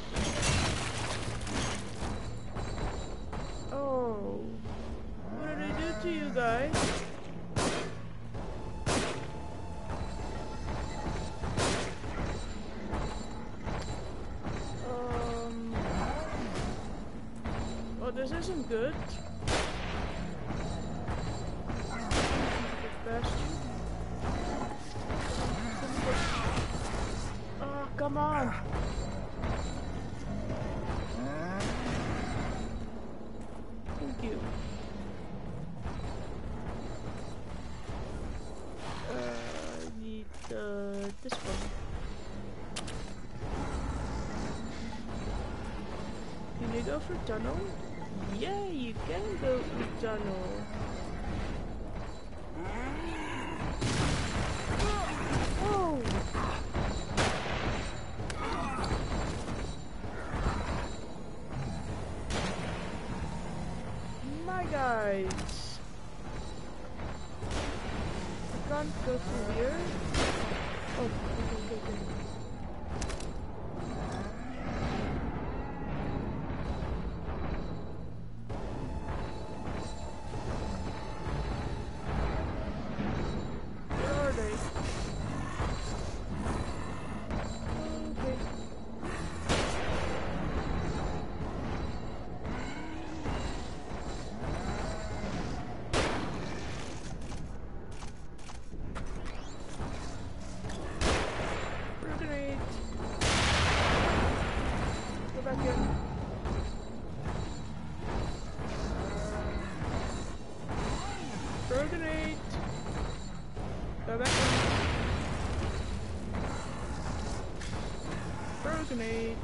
Oh. What did I do to you guys? isn't good. Bastard. Oh, come on. Thank you. I need this one. Can you go for tunnel? Yeah, you can go for tunnel. Oh! My guys! I can't go through here. Oh, okay. Where are they? Okay. Grenade. Go back in. Throw grenade. Go back in. Throw grenade.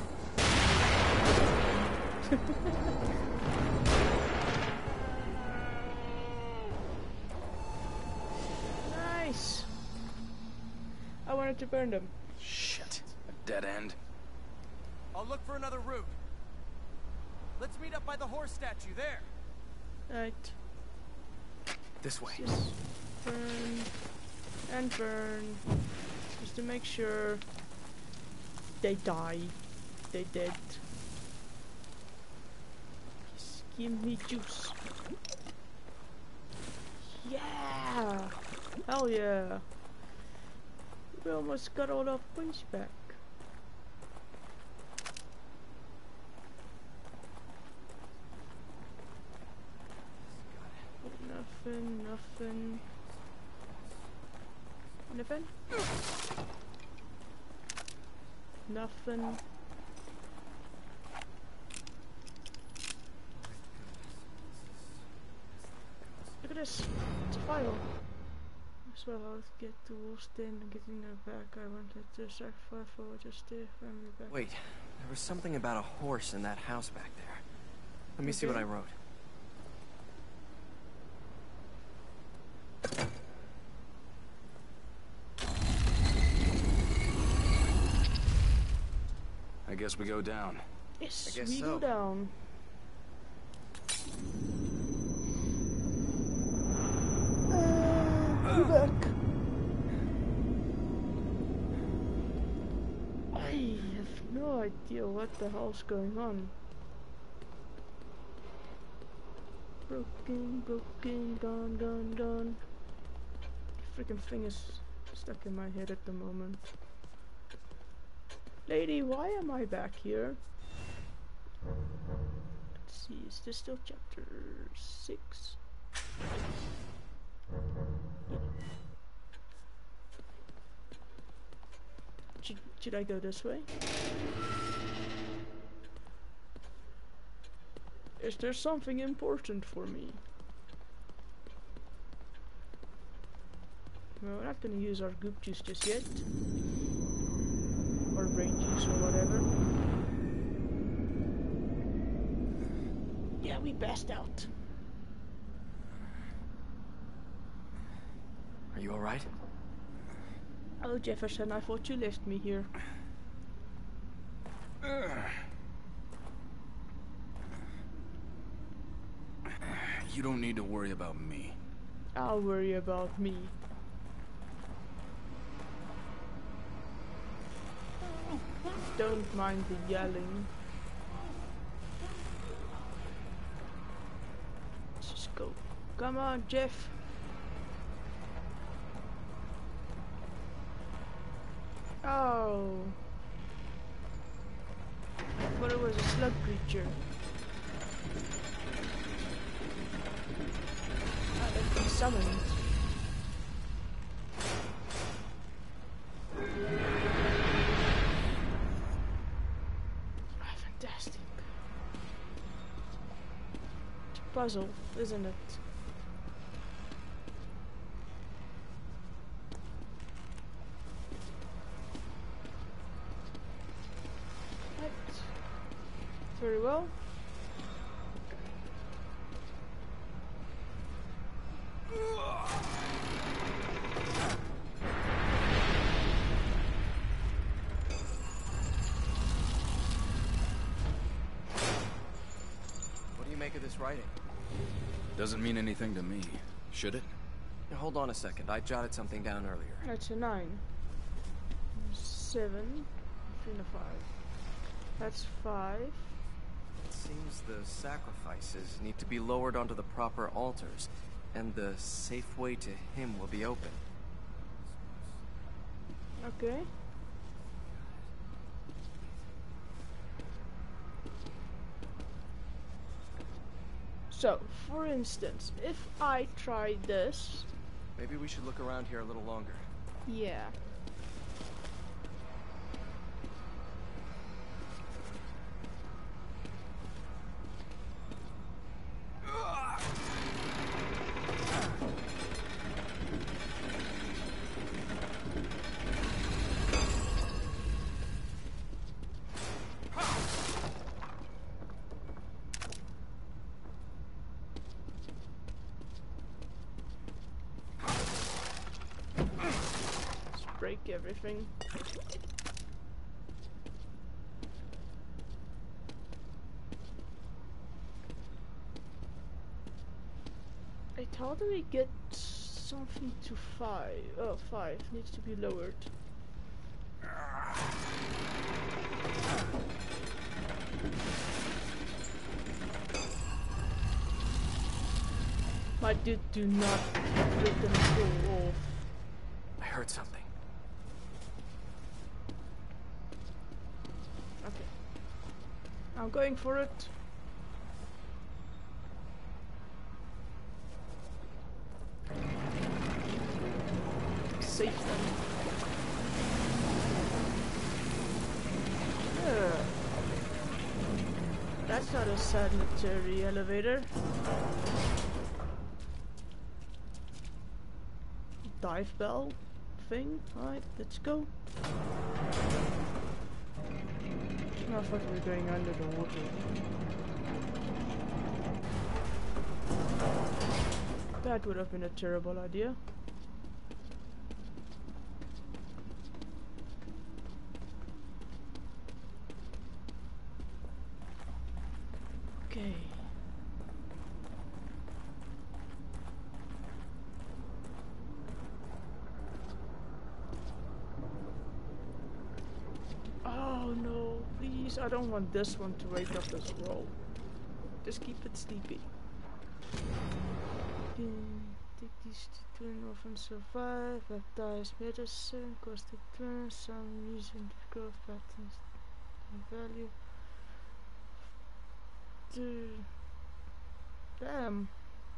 Nice. I wanted to burn them. Shit. A dead end. I'll look for another route. Let's meet up by the horse statue there. Right. This way. Just burn and burn. Just to make sure they die. They dead. Just give me juice. Yeah! Hell yeah! We almost got all our points back. Nothing. Look at this. It's a file. As well, I'll get the wolves in and getting her back. I wanted to sacrifice for just the family back. Wait, there was something about a horse in that house back there. Let me see what I wrote. I guess we go down. Yes, I guess we so. go down. We're back. I have no idea what the hell's going on. Broken, gone. The freaking thing is stuck in my head at the moment. Lady, why am I back here? Let's see, is this still chapter 6? Yeah. Should I go this way? Is there something important for me? Well, we're not gonna use our goop juice just yet. Or brain juice or whatever. Yeah, we passed out. Are you alright? Oh, Jefferson, I thought you left me here. You don't need to worry about me. I'll worry about me. Don't mind the yelling. Let's just go. Come on, Jeff. Oh. I thought it was a slug creature. summoned. Ah, fantastic. It's a puzzle, isn't it? Right. Very well. What do you make of this writing? Doesn't mean anything to me. Should it? Now, hold on a second. I jotted something down earlier. That's a 9. 7. 3 and a 5. That's 5. It seems the sacrifices need to be lowered onto the proper altars, and the safe way to him will be open. Okay. So, for instance, if I try this, Maybe we should look around here a little longer. yeah. Break everything. I thought we get something to 5. Oh, 5 needs to be lowered. My dude, do not let them go off. I heard something. Okay. I'm going for it. Save them. That's not a sanitary elevator. Dive bell thing. Alright, let's go. I thought we were going under the water. That would have been a terrible idea. Okay. Oh no, please, I don't want this one to wake up as well. Just keep it sleepy. Take these to twin often survive, baptize medicine, caustic twin, some reason to growth patterns, value. Damn.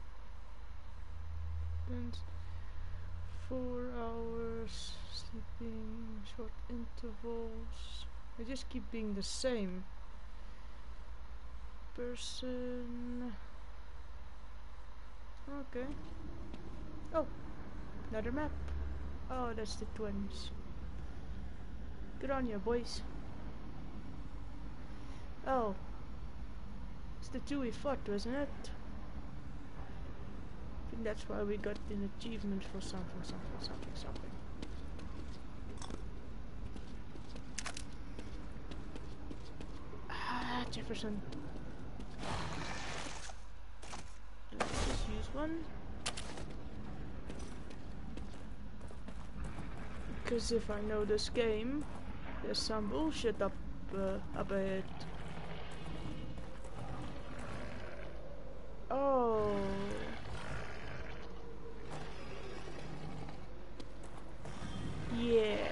Spends 4 hours sleeping, short intervals. I just keep being the same person. Okay. Oh, another map. Oh, that's the twins. Good on you, boys. Oh, it's the two we fought, wasn't it? I think that's why we got an achievement for something. Ah, Jefferson. Let's just use one. Because if I know this game, there's some bullshit up ahead. Oh. Yeah.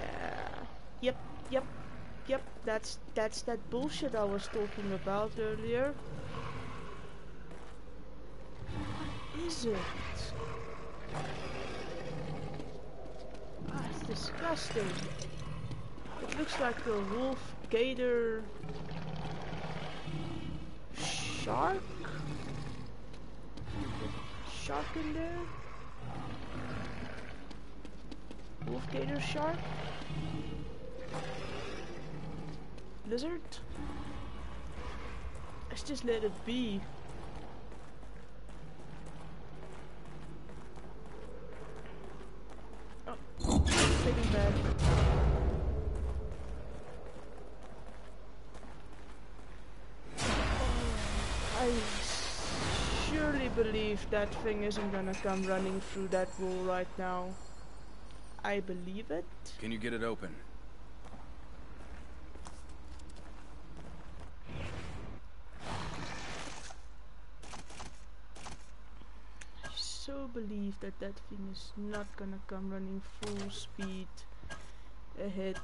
Yep. That's that bullshit I was talking about earlier. What is it? Ah, it's disgusting. It looks like a wolf gator shark? Shark in there? Wolf gator shark? Lizard? Let's just let it be. Oh, taking bad. I surely believe that thing isn't gonna come running through that wall right now. I believe it. Can you get it open? I so believe that that thing is not gonna come running full speed ahead.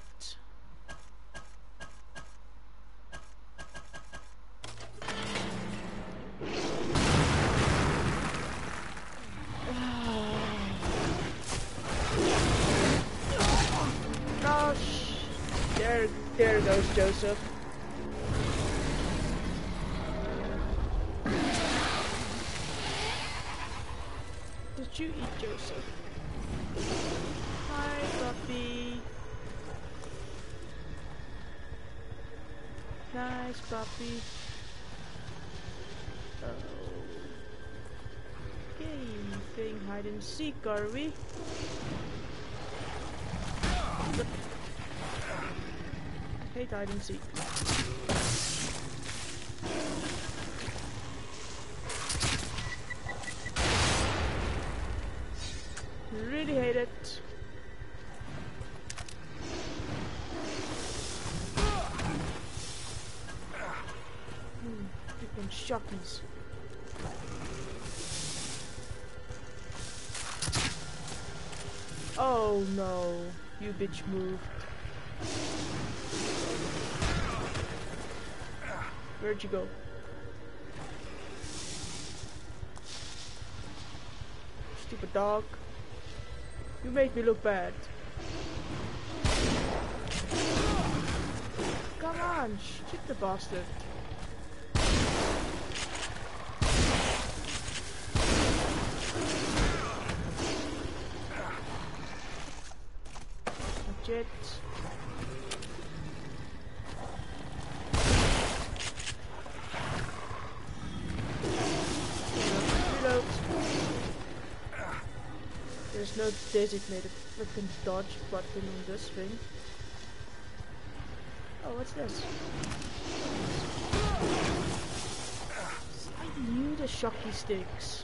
Gosh, there goes Joseph. Did you eat Joseph? Hi, puppy. Nice puppy. Okay, playing hide and seek, are we? I hate hide and seek. Really hate it. Freaking shockies. Oh no, you bitch moved. Where'd you go? Stupid dog. You made me look bad. Come on, shoot the bastard. Jet. Reload. There's no designated freaking dodge button on this thing. Oh, what's this? I knew the shocky sticks.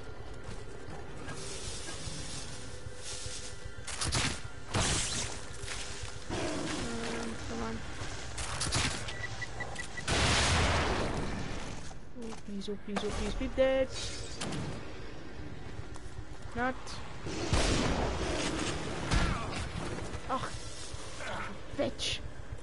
Come on. Oh please, be dead. Not. Ach, bitch.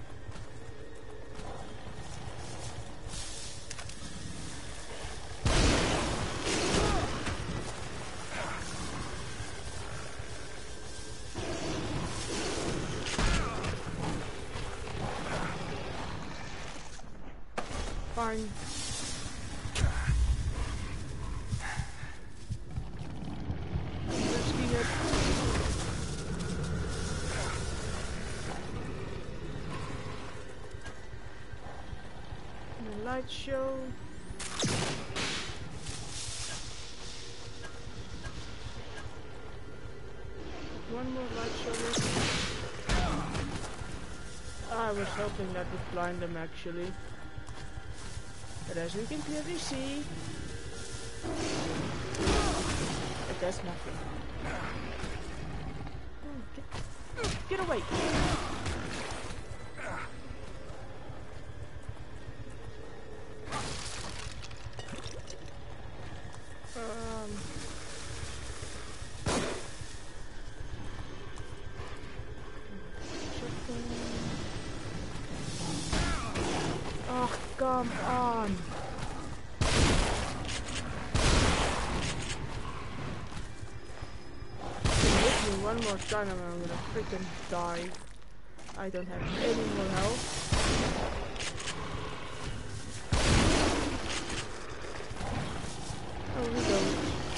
Fine. Risking it. The light show. One more light show left. I was hoping that would blind them actually. But as we can clearly see, it does nothing. Oh, get away! Oh, come on! one more time and I'm gonna freaking die. I don't have any more health. Oh, we don't.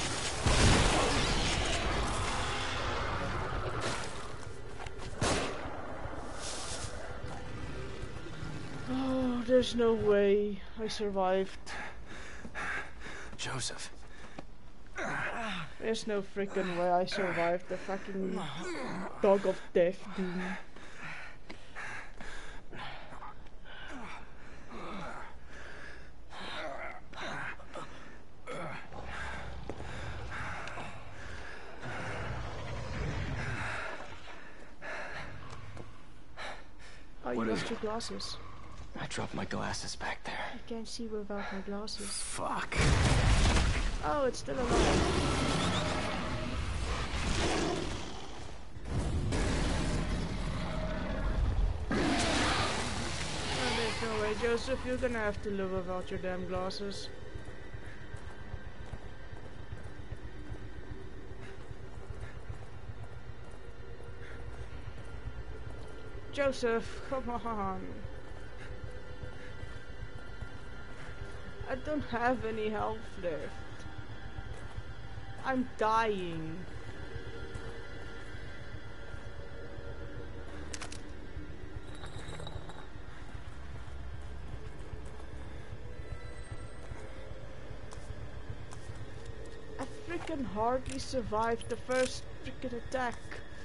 Oh, there's no way I survived. Joseph. There's no freaking way I survived the fucking dog of death doom. Oh, you lost your glasses. I dropped my glasses back there. I can't see without my glasses. Fuck. Oh, it's still alive. Oh, there's no way, Joseph. You're gonna have to live without your damn glasses. Joseph, come on. I don't have any health left. I'm dying. I freaking hardly survived the first freaking attack.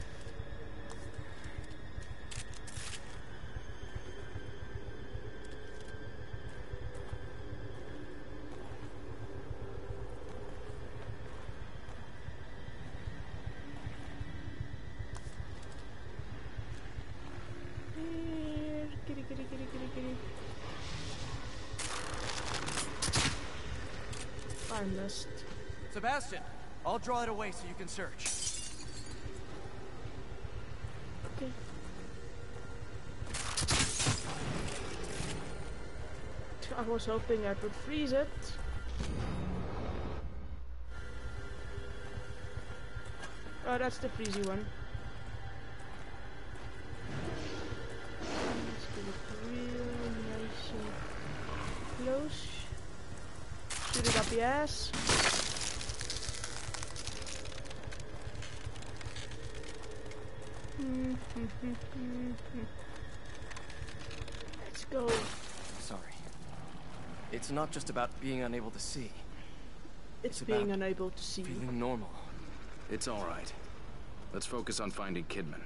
I missed. Sebastian, I'll draw it away so you can search. Okay. I was hoping I could freeze it. Oh, that's the freezy one. Let's get it real nice and close. Shoot it up the ass. Let's go. Sorry. It's not just about being unable to see. It's about being unable to see. Feeling normal. It's all right. Let's focus on finding Kidman.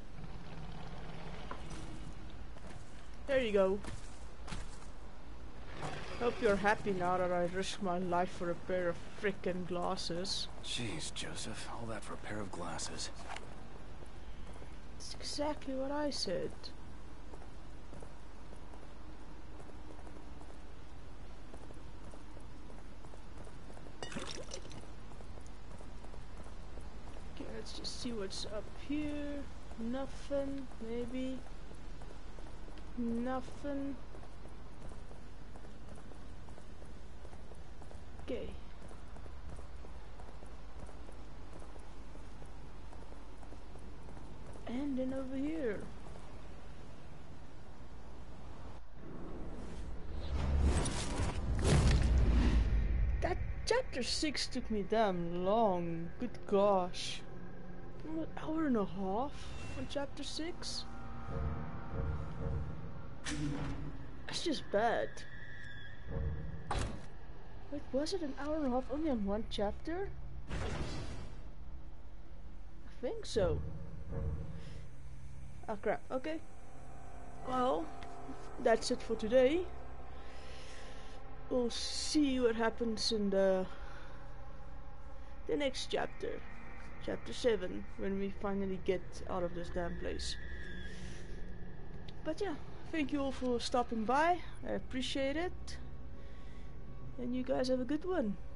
There you go. Hope you're happy now that I risked my life for a pair of frickin' glasses. Jeez, Joseph. All that for a pair of glasses. It's exactly what I said. Okay, let's just see what's up here. Nothing, maybe. Nothing. Okay. And then over here. That chapter 6 took me damn long. Good gosh. An hour and a half on chapter 6? That's just bad. Wait, was it an hour and a half only on one chapter? I think so. Oh crap, okay. Well, that's it for today. We'll see what happens in the next chapter. Chapter 7, when we finally get out of this damn place. But yeah, thank you all for stopping by. I appreciate it. And you guys have a good one.